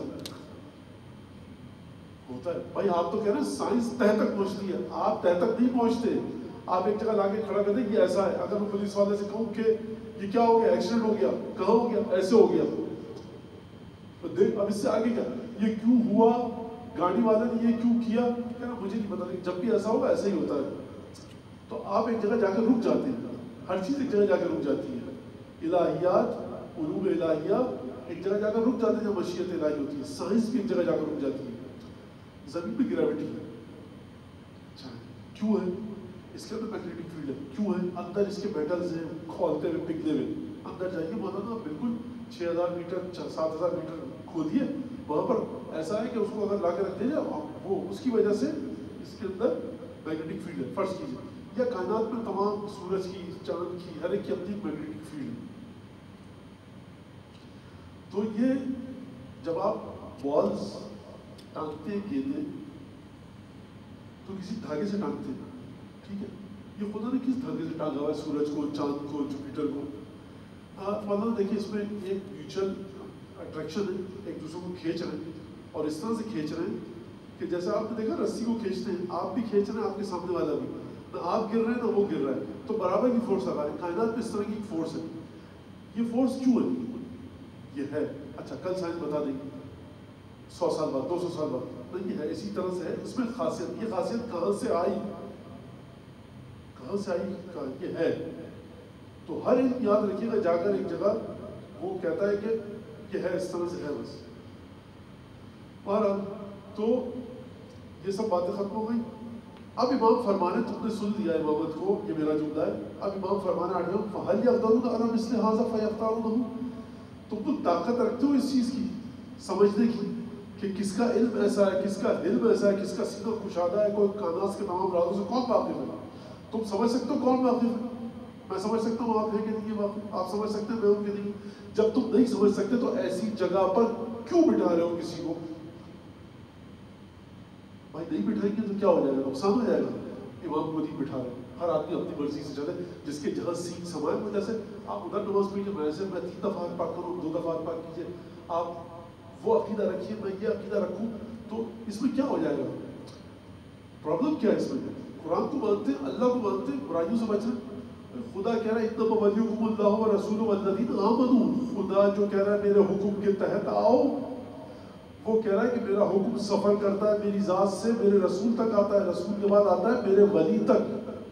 ہوتا ہے بھائی آپ تو کہہ رہے ہیں سائنس تہ تک پہنچتی ہے، آپ تہ تک نہیں پہنچتے. آپ ایک جگہ لا کے کھڑا کر دیں یہ ایسا ہے، اگر میں پولیس والے سے کہوں کہ یہ کیا ہو گیا، ایکسیڈنٹ ہو گیا، کہاں ہو گیا، ایسے ہو گیا، تو دیکھ اب اس سے آگے کیا، یہ کیوں ہوا، گاڑی والے نے یہ کیوں کیا، کہنا مجھے نہیں پتا، لیکن جب بھی ایسا ہوگا ایسا ہی ہوتا ہے. تو آپ ایک جگہ جا کے رک جاتے ہیں، ہر چیز ایک جگہ جا کے رک جاتی ہے. الہیات، علوم الہیہ ایک جگہ جا کر رک جاتے ہیں جب مشیت الہی ہوتی ہے. سائنس بھی ایک جگہ جا کر رک جاتی ہے. زمین پہ گریوٹی ہے، اچھا کیوں ہے؟ اس کے اندر میگنیٹک فیلڈ ہے، کیوں ہے؟ اندر اس کے میٹلز ہیں کھولتے ہوئے پگھلے ہوئے. اندر جائیے مولانا بالکل چھ ہزار میٹر سات ہزار میٹر کھودیے، وہاں پر ایسا ہے کہ اس کو اگر لا کے رکھ دیں جائے وہ اس کی وجہ سے اس کے اندر میگنیٹک فیلڈ ہے. فرض کیجیے یا کائنات میں تمام سورج کی، چاند کی، ہر ایک کی اپنی میگنیٹک فیلڈ ہے. تو یہ جب آپ بالز ٹانگتے ہیں گیندیں تو کسی دھاگے سے ٹانگتے ہیں، ٹھیک ہے؟ یہ خدا نے کس دھاگے سے ٹانگا ہوا ہے سورج کو، چاند کو، جوپیٹر کو؟ مولانا دیکھیے اس میں ایک میوچل اٹریکشن ہے، ایک دوسرے کو کھینچ رہے ہیں اور اس طرح سے کھینچ رہے ہیں کہ جیسے آپ نے دیکھا رسی کو کھینچتے ہیں، آپ بھی کھینچ رہے ہیں، آپ کے سامنے والا بھی، نہ آپ گر رہے ہیں نہ وہ گر رہا ہے، تو برابر کی فورس لگا رہے ہیں. کائنات میں اس طرح کی ایک فورس ہے. یہ فورس کیوں ہے؟ یہ ہے. اچھا کل سائنس بتا دیں گے سو سال بعد، دو سو سال بعد، نہیں ہے اسی طرح سے ہے. اس میں خاصیت، یہ خاصیت کہاں سے آئی، کہاں سے آئی، کہاں یہ ہے. تو ہر ایک یاد رکھیے گا جا کر ایک جگہ وہ کہتا ہے کہ یہ ہے، اس طرح سے ہے بس. بہرحال تو یہ سب باتیں ختم ہو گئی. اب امام فرمانے، تم نے سن لیا امامت کو، یہ میرا جملہ ہے. اب امام فرمانے آ گئے فَهَلْ يَقْدَرُونَ عَلَى مِثْلِ هَٰذَا فَيَخْتَارُونَهُ. تم تو طاقت رکھتے ہو اس چیز کی سمجھنے کی کہ کس کا علم ایسا ہے، کس کا علم ایسا ہے، کس کا سینہ کشادہ ہے، کوئی کائنات کے تمام رازوں سے کون واقف ہے. تم سمجھ سکتے ہو کون واقف ہے؟ میں سمجھ سکتا ہوں آپ ہیں کہ نہیں واقف، آپ سمجھ سکتے ہیں میں ہوں کہ نہیں. جب تم نہیں سمجھ سکتے تو ایسی جگہ پر کیوں بٹھا رہے ہو کسی کو؟ بھائی نہیں بٹھائیں گے تو کیا ہو جائے گا، نقصان ہو جائے گا. امام کو نہیں بٹھا رہے، ہر آدمی اپنی مرضی سے چلے، جس کے جہاں سینگ سمائے. میں جیسے آپ ادھر نماز پڑھیے، میں ایسے میں تین دفعہ پاک کروں، دو دفعہ پاک کیجیے، آپ وہ عقیدہ رکھیے، میں یہ عقیدہ رکھوں، تو اس میں کیا ہو جائے گا؟ پرابلم کیا ہے اس میں؟ قرآن کو مانتے ہیں، اللہ کو مانتے ہیں، برائیوں سے بچ رہے ہیں. خدا کہہ رہا ہے انما ولیکم اللہ ورسولہ والذین آمنوا. خدا جو کہہ رہا ہے میرے حکم کے تحت آؤ، وہ کہہ رہا ہے کہ میرا حکم سفر کرتا ہے میری ذات سے میرے رسول تک آتا ہے، رسول کے بعد آتا ہے میرے ولی تک.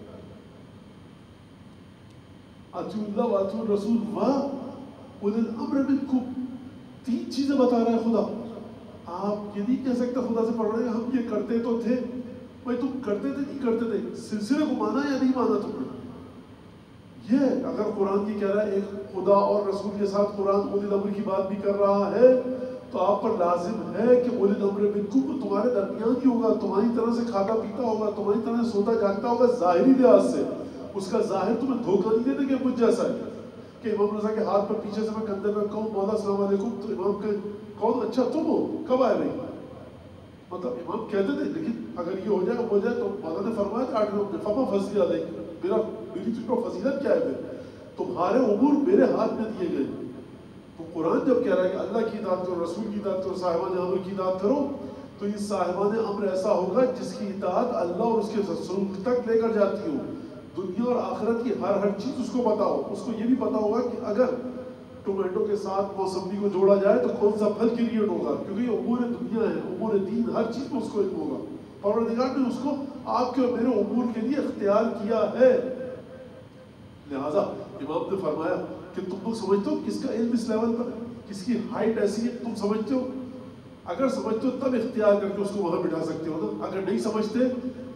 اطیعوا اللہ واطیعوا الرسول واولی الامر منکم. تین چیزیں بتا رہا ہے خدا. آپ یہ نہیں کہہ سکتے خدا سے پڑھ رہے ہیں ہم یہ کرتے تو تھے. بھائی تم کرتے تھے نہیں کرتے تھے، سلسلے کو مانا یا نہیں مانا تم نے؟ یہ اگر قرآن یہ کہہ رہا ہے ایک خدا اور رسول کے ساتھ قرآن اولی الامر کی بات بھی کر رہا ہے، تو آپ پر لازم ہے کہ اولی الامر منکم تمہارے درمیان ہی ہوگا، تمہاری طرح سے کھاتا پیتا ہوگا، تمہاری طرح سے سوتا جاگتا ہوگا ظاہری لحاظ سے. اس کا ظاہر تمہیں دھوکہ نہیں دیتے کہ مجھ جیسا ہے. کہ امام رضا کے ہاتھ پر پیچھے سے میں کندھے پہ کہوں مولا السلام علیکم، تو امام کہ کون اچھا تم ہو، کب آئے بھائی؟ مطلب امام کہتے تھے، لیکن اگر یہ ہو جائے ہو جائے تو مولا نے فرمایا تھا آٹھ لوگ فما فضل علیہ، میرا میری تجھ کو فضیلت کیا ہے پھر؟ تمہارے امور میرے ہاتھ میں دیے گئے. تو قرآن جب کہہ رہا ہے کہ اللہ کی اطاعت کرو، رسول کی اطاعت کرو، صاحبان امر کی اطاعت کرو، تو یہ صاحبان امر ایسا ہوگا جس کی اطاعت اللہ اور اس کے رسول تک لے کر جاتی ہو. دنیا اور آخرت کی ہر ہر چیز اس کو پتا ہو. اس کو یہ بھی پتا ہوگا کہ اگر ٹومیٹو کے ساتھ موسمی کو جوڑا جائے تو کون سا پھل کریٹ ہوگا، کیونکہ یہ امور دنیا ہے، امور دین، ہر چیز میں اس کو علم ہوگا. پروردگار نے اس کو آپ کے اور میرے امور کے لیے اختیار کیا ہے. لہٰذا امام نے فرمایا کہ تم لوگ سمجھتے ہو کس کا علم اس لیول پر، کس کی ہائٹ ایسی ہے، تم سمجھتے ہو؟ اگر سمجھتے ہو تب اختیار کر کے اس کو وہاں بٹھا سکتے ہو نا. اگر نہیں سمجھتے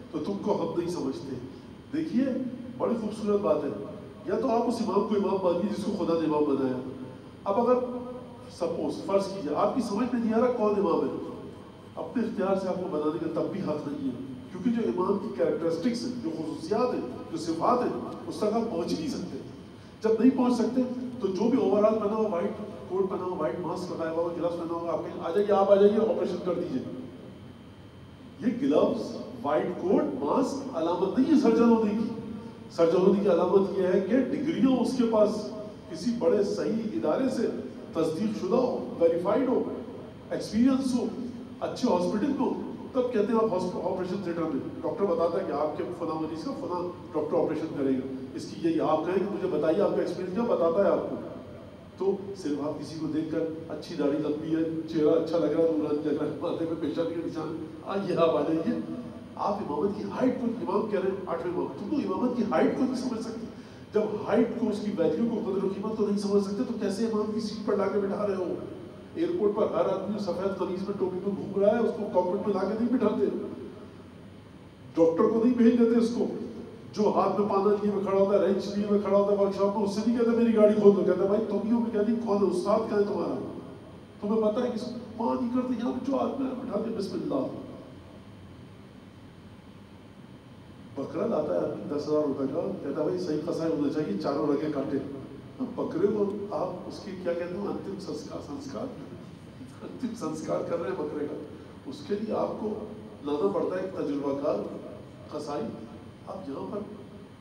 تو تم کو ہم نہیں سمجھتے. دیکھیے بڑی خوبصورت بات ہے. یا تو آپ اس امام کو امام مانیے جس کو خدا نے امام بنایا. اب اگر سپوز فرض کیجیے آپ کی سمجھ میں نہیں آ رہا کون امام ہے, اپنے اختیار سے آپ کو بنانے کا تب بھی حق نہیں ہے, کیونکہ جو امام کی کیریکٹرسٹکس ہیں, جو خصوصیات ہیں, جو صفات ہیں, اس تک آپ پہنچ نہیں سکتے. جب نہیں پہنچ سکتے تو جو بھی اوور آل پہنا ہوا, وائٹ کوٹ پہنا ہوا, وائٹ ماسک لگایا ہوا, گلوز پہنا ہوا, آپ کہیں آ جائیے, آپ آ جائیے, آپریشن کر دیجیے. یہ گلوز, وائٹ کوٹ, ماسک علامت نہیں ہے سرجن ہونے کی. سرجن ہونے کی علامت یہ ہے کہ ڈگریاں اس کے پاس کسی بڑے صحیح ادارے سے تصدیق شدہ ہو, ویریفائڈ ہو, ایکسپیرینس ہو, اچھے ہاسپٹل میں ہو, تب کہتے ہیں آپ آپریشن تھیٹر میں. ڈاکٹر بتاتا ہے کہ آپ کے فلاں مریض کا فلاں ڈاکٹر آپریشن کرے گا, اس کی یہی. آپ کہیں کہ مجھے بتائیے آپ کا ایکسپیرینس کیا, بتاتا ہے آپ کو. تو صرف آپ کسی کو دیکھ کر اچھی داڑھی لمبی ہے, چہرہ اچھا لگ رہا ہے, نورانی لگ رہا ہے, ماتھے پہ پیشانی کا نشان, آئیے آپ آ جائیے. آپ امامت کی ہائٹ کو, امام کہہ رہے ہیں آٹھویں امام, تم تو امامت کی ہائٹ کو نہیں سمجھ سکتے. جب ہائٹ کو, اس کی ویلیو کو, قدر و قیمت کو نہیں سمجھ سکتے تو کیسے امام کی سیٹ پر لا کے بٹھا رہے ہو؟ ایئرپورٹ پر ہر آدمی سفید قمیض میں ٹوپی میں گھوم رہا ہے, اس کو کاکپٹ میں لا کے نہیں بٹھاتے. ڈاکٹر کو نہیں بھیج دیتے اس کو. جو ہاتھ میں پانا لیے میں کھڑا ہوتا ہے, رینچ لیے میں کھڑا ہوتا ہے ورک شاپ میں, اس سے نہیں کہتے میری گاڑی کھول دو. کہتا ہے بھائی تم ہی کہتی کون ہے, استاد کیا ہے تمہارا, تمہیں پتا ہے کہ ماں نہیں کرتے, یہاں جو آدمی بٹھاتے بسم اللہ. بکرا لاتا ہے آدمی دس ہزار روپے کا, کہتا ہے بھائی صحیح قصائی ہونا چاہیے, چاروں رگے کاٹے. بکرے کو آپ اس کی کیا کہتے ہیں, انتم سنسکار, سنسکار انتم سنسکار کر رہے ہیں بکرے کا. اس کے لیے آپ کو لانا پڑتا ہے ایک تجربہ کار قصائی. آپ یہاں پر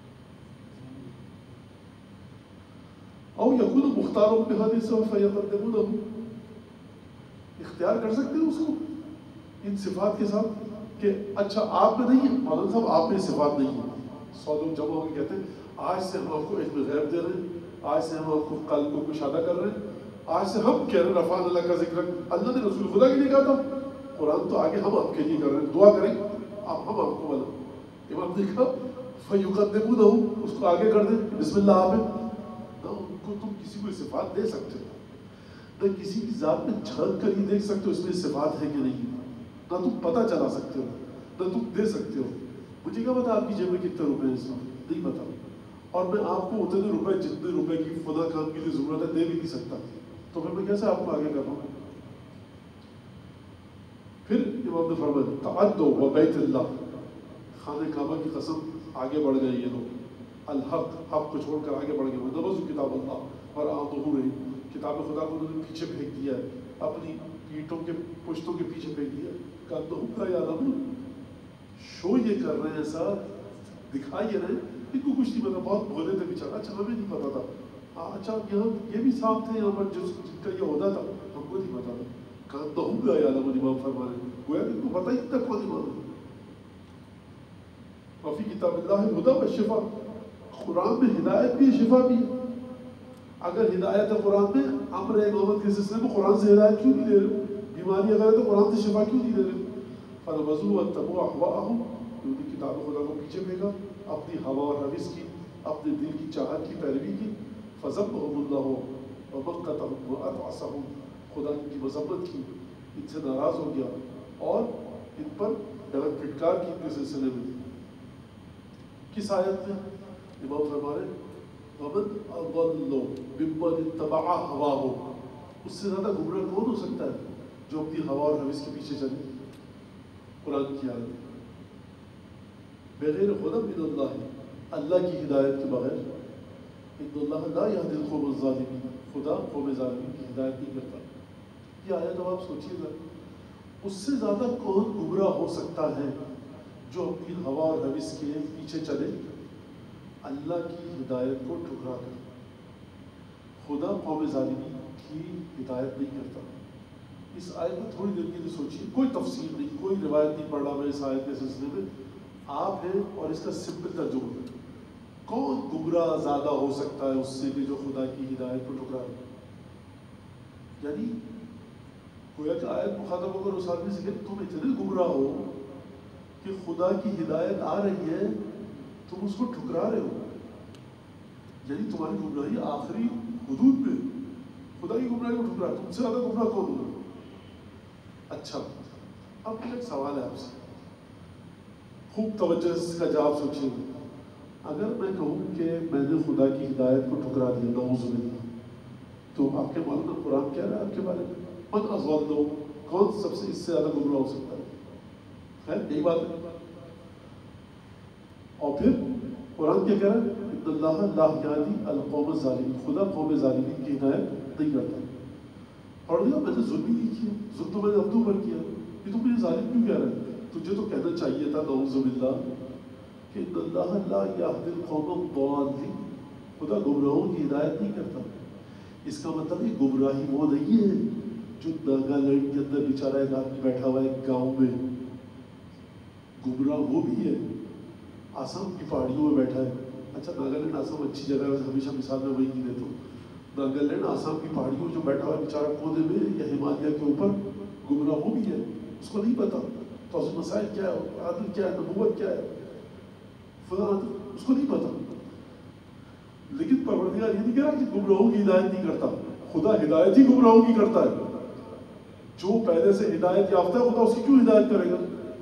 او یکون مختاروں پہ حدیث و فیقدمونہ, اختیار کر سکتے ہیں اس کو ان صفات کے ساتھ کہ اچھا آپ میں نہیں ہے, مولانا صاحب آپ میں صفات نہیں ہے. سو لوگ جمع ہو کے کہتے ہیں آج سے ہم آپ کو علم غیب دے رہے ہیں, آج سے ہم آپ کو قلب کو کشادہ کر رہے ہیں, آج سے ہم کہہ رہے ہیں رفعنا اللہ کا ذکر. اللہ نے رسول خدا کے لیے کہا تھا, قرآن تو آگے ہم آپ کے لیے کر رہے ہیں, دعا کریں آپ, ہم آپ کو بنا. امام نے کہا فَيُقَدِّمُونَهُ, اس کو آگے کر دیں, بسم اللہ آپ ہے. نہ ان کو تم کسی کو صفات دے سکتے ہو, نہ کسی کی ذات میں جھانک کر یہ دیکھ سکتے ہو اس میں صفات ہے کہ نہیں, نہ تم پتہ چلا سکتے ہو, نہ تم دے سکتے ہو. مجھے کیا پتا آپ کی جیب میں کتنے روپے ہیں اس وقت, نہیں پتا. اور میں آپ کو اتنے روپے جتنے روپے کی فلاں کام کے لیے ضرورت ہے دے بھی نہیں سکتا, تو پھر میں کیسے آپ کو آگے کر رہا ہوں. پھر امام نے فرمایا تعدوا وبیت اللہ, خانہ کعبہ کی قسم آگے بڑھ گئے یہ لوگ, الحق, حق کو چھوڑ کر آگے بڑھ گئے. نبذوا کتاب اللہ اور آظہورہ, کتاب خدا کو انہوں نے پیچھے پھینک دیا ہے, اپنی پیٹھوں کے پشتوں کے پیچھے پھینک دیا. کأنہم لا یعلمون, شو یہ کر رہے ہیں, ایسا دکھا یہ رہے ہیں ان کو کچھ نہیں پتا, بہت بھولے تھے بیچارہ, اچھا ہمیں نہیں پتا تھا, اچھا یہاں یہ بھی صاحب تھے یہاں پر جس جن کا یہ عہدہ تھا, ہم کو نہیں پتا تھا. کأنہم لا یعلمون, امام فرما رہے ہیں گویا ان کو پتہ ہی نہیں تھا کون امام ہے. وفی کتاب اللہ الہدی والشفاء, قرآن میں ہدایت بھی ہے, شفا بھی ہے. اگر ہدایت ہے قرآن میں, امر امامت کے سلسلے میں قرآن سے ہدایت کیوں نہیں دے رہے, بیماری اگر ہے تو قرآن سے شفا کیوں نہیں دے رہے. فنبذوه واتبعوا اهواءهم, انہوں نے کتاب خدا کو پیچھے پھینکا, اپنی ہوا اور حوث کی, اپنے دل کی چاہت کی پیروی کی. فذمهم اللہ ومقتهم واطعسهم, خدا ان کی مذمت کی, ان سے ناراض ہو گیا اور ان پر ڈانٹ پھٹکار کی ان کے سلسلے میں. کس آیت میں امام فرما رہے ومن اضل ممن اتبع هواه, اس سے زیادہ گمراہ کون ہو سکتا ہے جو اپنی ہوا اور حوث کے پیچھے چلے. قرآن کی آیت بغیر خدا من اللہ, اللہ کی ہدایت کے بغیر, ان اللہ لا یہدی القوم الظالمین, خدا قوم ظالمین کی ہدایت نہیں کرتا. یہ آیت اب آپ سوچیے گا, اس سے زیادہ کون گمراہ ہو سکتا ہے جو اپنی ہوا اور حوث کے پیچھے چلے, اللہ کی ہدایت کو ٹھکرا کر. خدا قوم ظالمین کی ہدایت نہیں کرتا. اس آیت میں تھوڑی دیر کے لیے سوچیے, کوئی تفسیر نہیں, کوئی روایت نہیں پڑھ رہا میں اس آیت کے سلسلے میں, آپ ہیں اور اس کا سمپل ترجمہ ہے. کون گمراہ زیادہ ہو سکتا ہے اس سے کہ جو خدا کی ہدایت کو ٹھکرا ہے. یعنی گویا کہ آیت مخاطب ہو کر اس آدمی سے کہ تم اتنے گمراہ ہو کہ خدا کی ہدایت آ رہی ہے, تم اس کو ٹھکرا رہے ہو. یعنی تمہاری گمراہی آخری حدود میں, خدا کی گمراہی کو ٹھکرا, تم سے زیادہ گمراہ کون ہوگا. اچھا اب ایک سوال ہے آپ سے, خوب توجہ کا جواب سوچیے. اگر میں کہوں کہ میں نے خدا کی ہدایت کو ٹھکرا دیا نعوذ باللہ، تو آپ کے معلوم قرآن کہہ رہا ہے آپ کے بارے میں من اضل، کون سب سے اس سے زیادہ گمراہ ہو سکتا ہے؟ خیر یہی بات ہے. اور پھر قرآن کیا کہہ رہا ہے؟ ان اللہ لا یہدی القوم الظالمین، خدا قوم ظالمین کی ہدایت نہیں کرتا. اور میں نے ظلم ہی نہیں کیا، ظلم تو میں نے اپنے اوپر کیا، یہ تو مجھے ظالم کیوں کہہ رہا ہے؟ تجھے تو کہنا چاہیے تھا نعوذ باللہ کہ ان اللہ لا یہدی القوم الضالین، خدا گمراہوں کی ہدایت نہیں کرتا. اس کا مطلب یہ گمراہی وہ نہیں ہے جو ناگالینڈ کے اندر بیچارہ ایک آدمی بیٹھا ہوا ہے گاؤں میں. گمراہ وہ بھی ہے آسام کی پہاڑیوں میں بیٹھا ہے. اچھا ناگالینڈ آسام اچھی جگہ ہے، ہمیشہ مثال میں وہی کی دیتا ہوں. ناگالینڈ آسام کی پہاڑیوں میں جو بیٹھا ہوا ہے بیچارہ کونے میں یا ہمالیہ کے اوپر، گمراہ وہ بھی ہے. اس کو نہیں پتا توحید مسائل کیا ہے، عادل کیا ہے، نبوت کیا ہے، فلاں اس کو نہیں پتا. لیکن پروردگار یہ نہیں کہہ رہا کہ گمراہوں کی ہدایت نہیں کرتا، خدا ہدایت ہی گمراہوں کی کرتا ہے. جو پہلے سے ہدایت یافتہ ہے خدا اس کی کیوں ہدایت کرے گا؟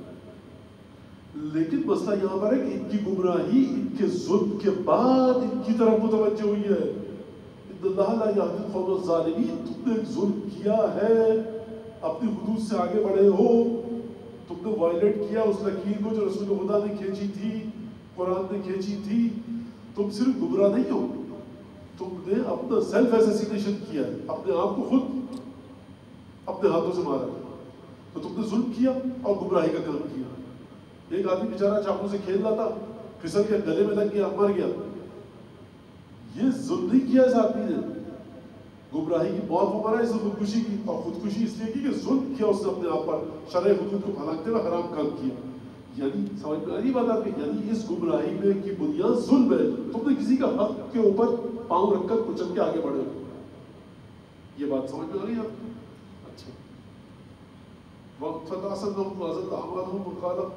لیکن مسئلہ یہاں پر ہے کہ ان کی گمراہی ان کے ظلم کے بعد ان کی طرف متوجہ ہوئی ہے. ان اللہ لا یہدی القوم الظالمین، تم نے ظلم کیا ہے، اپنی حدود سے آگے بڑھے ہو، تم نے وائلیٹ کیا اس لکیر کو جو رسول خدا نے کھینچی تھی، قرآن نے کھینچی تھی. تم صرف گمراہ نہیں ہو، تم نے اپنا سیلف ایسیسینیشن کیا ہے، اپنے آپ کو خود اپنے ہاتھوں سے مارا. تو تم نے ظلم کیا اور گمراہی کا کام کیا. ایک آدمی بیچارہ چاقو سے کھیل رہا تھا، پھسل کے گلے میں لگ گیا، مر گیا. یہ ظلم نہیں کیا اس آدمی نے، گمراہی کی موت وہ مرا، اس نے خودکشی کی. اور خودکشی اس لیے کی کہ ظلم کیا اس نے اپنے آپ پر، شرع حدود کو پھلانگتے ہوئے حرام کام کیا. یعنی سمجھ میں آ رہی بات آپ کی؟ یعنی اس گمراہی میں کی بنیاد ظلم ہے. تم نے کسی کا حق کے اوپر پاؤں رکھ کر کچل کے آگے بڑھے. یہ بات سمجھ میں آ رہی ہے آپ؟ اچھا. وقت فتح سنہم وازل اعمالہم وقال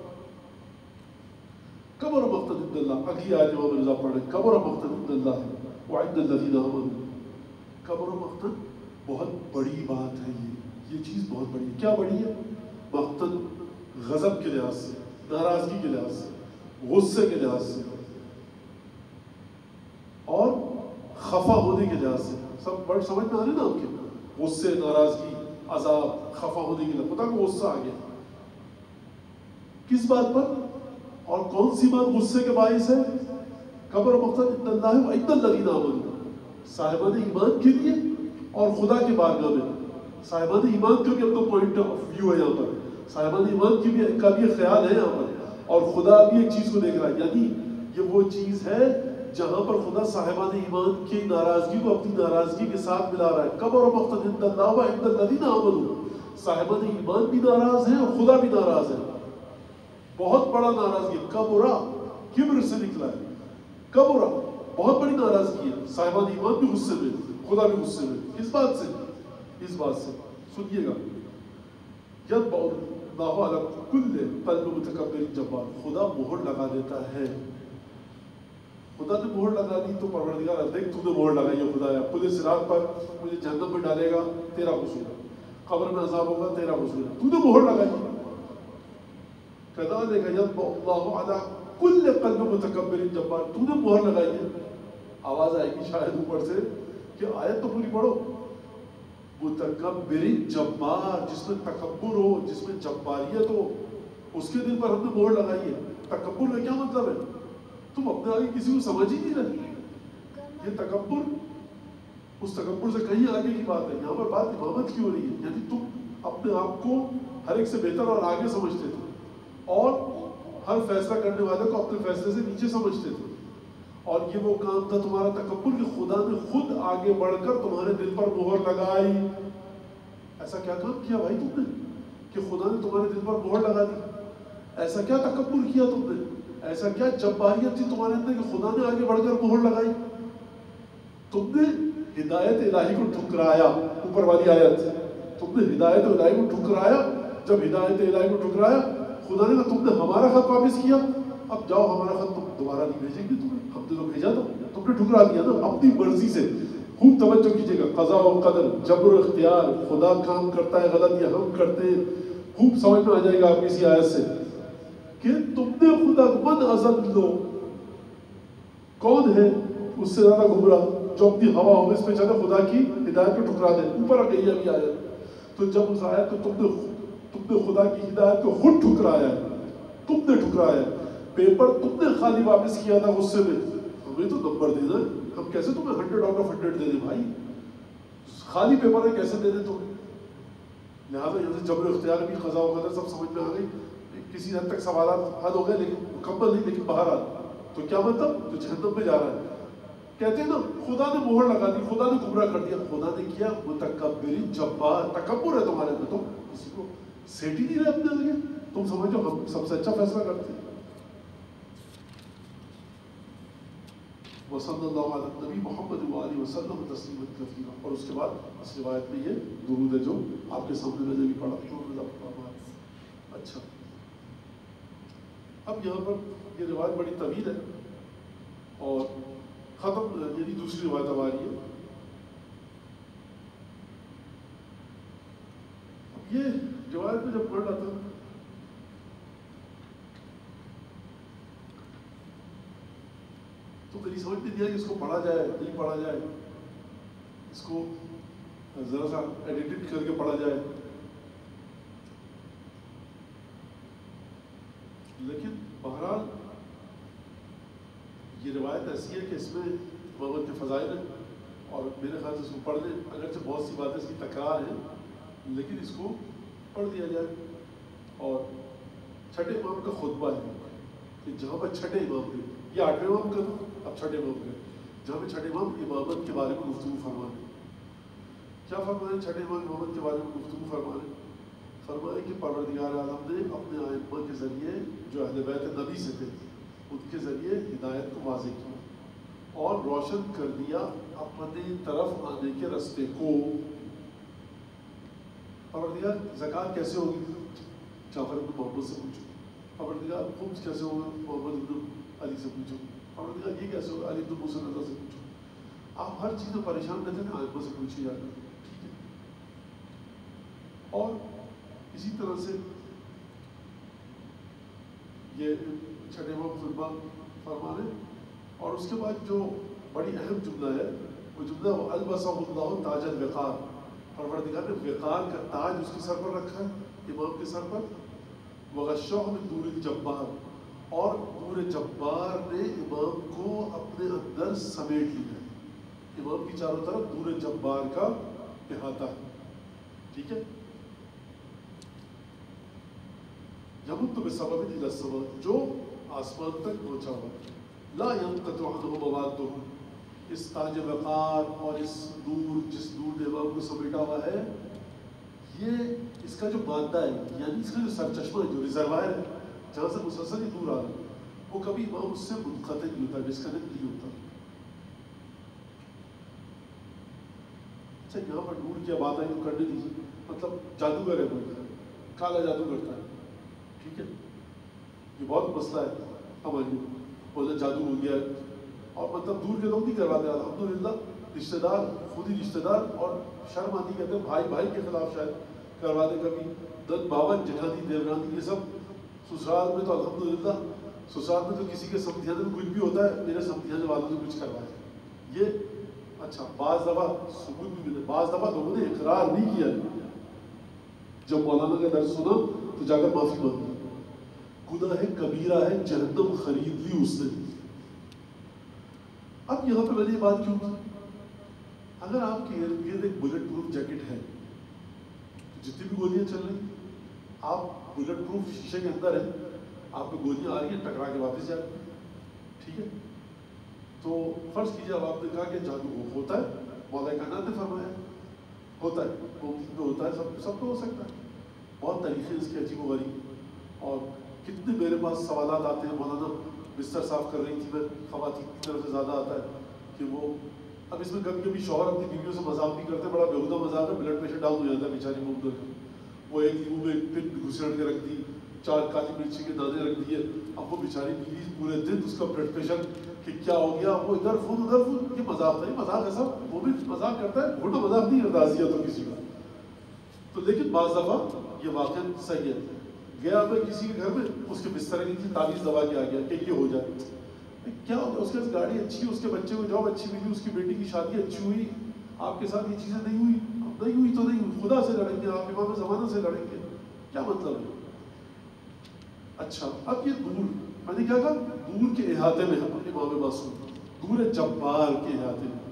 کبر مقتا عند اللہ. اگلی آیت امام رضا پڑھ رہے ہیں، کبر مقتا عند اللہ وعند الذین آمنوا. کبر مقتا بہت بڑی بات ہے. یہ یہ چیز بہت بڑی ہے. کیا بڑی ہے؟ مقتا غضب کے لحاظ سے، ناراضگی کے لحاظ سے، غصے کے لحاظ سے، اور خفا ہونے کے لحاظ سے. سب بڑھ سمجھ میں آ رہے نا آپ کے؟ غصے، ناراضگی، عذاب، خفا ہونے کے لحاظ. خدا کو غصہ آ گیا کس بات پر؟ اور کون سی بات غصے کے باعث ہے؟ کبر مقصد عند اللہ وعند الذین آمنوا، صاحبان ایمان کے لیے اور خدا کے بارگاہ میں. صاحبان ایمان کیونکہ اپنا پوائنٹ آف ویو ہے یہاں پر، صاحبان ایمان کی بھی کا بھی خیال ہے یہاں پر، اور خدا بھی ایک چیز کو دیکھ رہا ہے. یعنی یہ وہ چیز ہے جہاں پر خدا صاحبان ایمان کی ناراضگی کو اپنی ناراضگی کے ساتھ ملا رہا ہے. کبر مقصد عند اللہ وعند الذین آمنوا، صاحبان ایمان بھی ناراض ہیں اور خدا بھی ناراض ہے. بہت بڑا ناراضگی. کبرا کبر سے نکلا ہے. کبرا بہت بڑی ناراضگی ہے. صاحبان ایمان بھی غصے میں، خدا بھی غصے میں. اس بات سے اس بات سے سنیے گا، یتبع اللہ علی کل قلب متکبر جبار. خدا مہر لگا دیتا ہے. خدا نے مہر لگا دی تو پروردگار دیکھ تو نے مہر لگائی ہے. خدایا پولیس صراط پر مجھے جہنم میں ڈالے گا، تیرا قصور ہے. قبر میں عذاب ہوگا، تیرا قصور ہے. تو نے مہر لگائی. کذالک یطبع اللہ علی کل قلب متکبر جبار. تو نے مہر لگائی ہے. آواز آئے گی شاید اوپر سے کہ آیت تو پوری پڑھو. متکبر جبار، جس میں تکبر ہو، جس میں جباریت ہو، اس کے دل پر ہم نے مہر لگائی ہے. تکبر کا کیا مطلب ہے؟ تم اپنے آگے کسی کو سمجھ ہی نہیں رہے. یہ تکبر اس تکبر سے کہیں آگے کی بات ہے. یہاں پر بات امامت کی ہو رہی ہے. یعنی تم اپنے آپ کو ہر ایک سے بہتر اور آگے سمجھتے تھے، اور ہر فیصلہ کرنے والے کو اپنے فیصلے سے نیچے سمجھتے تھے. اور یہ وہ کام تھا تمہارا تکبر کہ خدا نے خود آگے بڑھ کر تمہارے دل پر مہر لگائی. ایسا کیا کام کیا بھائی تم نے کہ خدا نے تمہارے دل پر مہر لگا دی؟ ایسا کیا تکبر کیا تم نے؟ ایسا کیا جباریت تھی تمہارے اندر کہ خدا نے آگے بڑھ کر مہر لگائی؟ تم نے ہدایت الہی کو ٹھکرایا. اوپر والی آیت، تم نے ہدایت الہی کو ٹھکرایا. جب ہدایت الہی کو ٹھکرایا، خدا نے کہا تم نے ہمارا خط واپس کیا، اب جاؤ ہمارا خط تم دوبارہ نہیں بھیجیں گے. تمہیں ہم نے تو بھیجا تھا، تم نے ٹھکرا دیا نا اپنی مرضی سے. خوب توجہ کیجیے گا. قضا و قدر، جبر و اختیار، خدا کام کرتا ہے غلط یا ہم کرتے ہیں. خوب سمجھ میں آ جائے گا آپ اسی آیت سے. کہ تم نے خدا من ازل لو، کون ہے اس سے زیادہ گمراہ جو اپنی ہوا ہوس پہ چلے، خدا کی ہدایت کو ٹھکرا دے. اوپر آ گئی ابھی آیت. تو جب اس آیت کو تم نے تم نے خدا کی ہدایت کو خود ٹھکرایا ہے، تم نے ٹھکرایا ہے. پیپر تم نے خالی واپس کیا تھا غصے میں، ہمیں تو نمبر دینا ہے، ہم کیسے تمہیں ہنڈریڈ آؤٹ آف ہنڈریڈ دے دیں بھائی، خالی پیپر ہے کیسے دے دیں تمہیں. لہٰذا یہاں سے جبر اختیار بھی قضا و قدر سب سمجھ میں آ گئی. کسی حد تک سوالات حل ہو گئے لیکن مکمل نہیں، لیکن باہر آ. تو کیا مطلب؟ جو جہنم میں جا رہا ہے. کہتے ہیں نا خدا نے مہر لگا دی، خدا نے گمراہ کر دیا. خدا نے کیا؟ متکبرین، جبار، تکبر ہے تمہارے اندر. تم کسی کو سیٹ ہی نہیں رہے اپنے لیے. تم سمجھو ہم سب سے اچھا فیصلہ کرتے ہیں. وصلی اللہ علیہ نبی محمد وآلہ وسلم تسلیما کثیرا. اور اس کے بعد اس روایت میں یہ درود ہے جو آپ کے سامنے میں نے بھی پڑھا. اچھا، اب یہاں پر یہ روایت بڑی طویل ہے اور ختم، یعنی دوسری روایت اب آ رہی ہے. اب یہ روایت میں جب پڑھ رہا تھا تو میری سمجھ میں نہیں آئی کہ اس کو پڑھا جائے نہیں پڑھا جائے، اس کو ذرا سا ایڈیٹ کر کے پڑھا جائے. لیکن بہرحال یہ روایت ایسی ہے کہ اس میں امامت کے فضائل ہیں اور میرے خیال سے اس کو پڑھ لیں. اگرچہ بہت سی باتیں اس کی تکرار ہیں لیکن اس کو پڑھ دیا جائے. اور چھٹے امام کا خطبہ ہے کہ جہاں پر چھٹے امام کے، یہ آٹھویں امام کا تھا، اب چھٹے امام کا، جہاں پہ چھٹے امام امامت کے بارے میں گفتگو فرمائے. کیا فرمائے چھٹے امام امامت کے بارے میں گفتگو فرمائے؟ فرمائے کہ پروردگار عالم نے اپنے ائمہ کے ذریعے جو اہل بیت نبی سے تھے ان کے ذریعے ہدایت کو واضح کیا اور روشن کر دیا اپنی طرف آنے کے راستے کو. پروردگار زکوٰۃ کیسے ہوگی؟ جعفر بن محمد سے پوچھو. پروردگار خمس کیسے ہوگا؟ محمد بن علی سے پوچھو. پروردگار یہ کیسے ہوگا؟ علی بن موسیٰ رضا سے پوچھو. آپ ہر چیز میں پریشان رہتے تھے، ائمہ سے پوچھی جاتی. ٹھیک ہے. اور اسی طرح سے یہ چھٹے امام خطبہ فرما رہے. اور اس کے بعد جو بڑی اہم جملہ ہے وہ جملہ وہ البسہ اللہ تاج الوقار. پروردگار نے وقار کا تاج اس کے سر پر رکھا ہے، امام کے سر پر. وغشہ من نور الجبار، اور نور جبار نے امام کو اپنے اندر سمیٹ لیا. امام کی چاروں طرف نور جبار کا احاطہ ہے. ٹھیک ہے. یمت بسبب الی السماء، جو آسمان تک پہنچا ہوا، لا ينقطع عنہ موادہ. اس تاج وقار اور اس نور، جس نور نے امام کو سمیٹا ہوا ہے، یہ اس کا جو مادہ ہے، یعنی اس کا جو سرچشمہ ہے، جو ریزروائر ہے جہاں سے مسلسل ہی نور آ رہا ہے، وہ کبھی امام اس سے منقطع نہیں ہوتا، ڈسکنیکٹ نہیں ہوتا. اچھا، یہاں پر نور کی بات آئی تو کرنے دیجیے. مطلب جادوگر ہے کوئی، کالا جادو کرتا ہے. ٹھیک ہے. یہ بہت مسئلہ ہے ہمارے بولے جادو ہو گیا ہے، اور مطلب دور کے لوگ نہیں کرواتے. الحمدللہ رشتہ دار، خود ہی رشتہ دار، اور شرم آتی کہتے ہیں بھائی بھائی کے خلاف شاید کرواتے. کبھی دن باون جٹھانی دیورانی یہ سب سسرال میں. تو الحمدللہ سسرال میں تو کسی کے سمجھانے میں کچھ بھی ہوتا ہے، میرے سمجھانے والوں نے کچھ کروایا. یہ اچھا بعض دفعہ ثبوت بھی ملے، بعض دفعہ لوگوں نے اقرار نہیں کیا. جب مولانا کا درس سنا تو جا کر معافی مانگی. گناہ کبیرہ ہے، جہنم خرید لی اس نے. اب یہاں پہ میں نے یہ بات کیوں کی؟ اگر آپ کے ارد گرد ایک بلٹ پروف جیکٹ ہے، جتنی بھی گولیاں چل رہی، آپ بلٹ پروف شیشے کے اندر ہیں، آپ کو گولیاں آ رہی ہیں، ٹکرا کے واپس جا رہی ہیں. ٹھیک ہے. تو فرض کیجیے اب آپ نے کہا کہ جادو ہوتا ہے، مولا کائنات نے فرمایا ہوتا ہے، ممکن تو ہوتا ہے، سب سب تو ہو سکتا ہے. بہت طریقے اس کے عجیب و غریب. اور کتنے میرے پاس سوالات آتے ہیں. مولانا بستر صاف کر رہی تھی، میں خواتین کی طرف سے زیادہ آتا ہے کہ وہ اب اس میں کبھی کبھی شوہر اپنی بیویوں سے مذاق بھی کرتے، بڑا بیہودہ مذاق ہے، بلڈ پریشر ڈاؤن ہو جاتا ہے بیچاری کو. وہ ایک منہ میں پن گھسیٹ کے رکھ دی، چار کالی مرچی کے دانے رکھ دیے. اب وہ بیچاری بیوی پورے دن اس کا بلڈ پریشر کہ کیا ہو گیا، وہ ادھر فون ادھر فون. یہ مذاق نہیں، مذاق ایسا وہ بھی مذاق کرتا ہے، بھوٹا مذاق نہیں کرتا اذیت ہو کسی کا. تو لیکن بعض دفعہ یہ واقعہ صحیح ہے. گیا میں کسی کے گھر میں، اس کے بستر کی تھی، تعویذ دبا کے آ گیا کہ یہ ہو جائے. کیا ہوتا ہے؟ اس کے پاس گاڑی اچھی، اس کے بچے کو جاب اچھی ملی، اس کی بیٹی کی شادی اچھی ہوئی، آپ کے ساتھ یہ چیزیں نہیں ہوئی. اب نہیں ہوئی تو نہیں ہوئی، خدا سے لڑیں گے، آپ امام زمانہ سے لڑیں گے، کیا مطلب ہے؟ اچھا اب یہ دور، میں نے کیا کہا؟ دور کے احاطے میں ہم امام معصوم، دور جبار کے احاطے میں.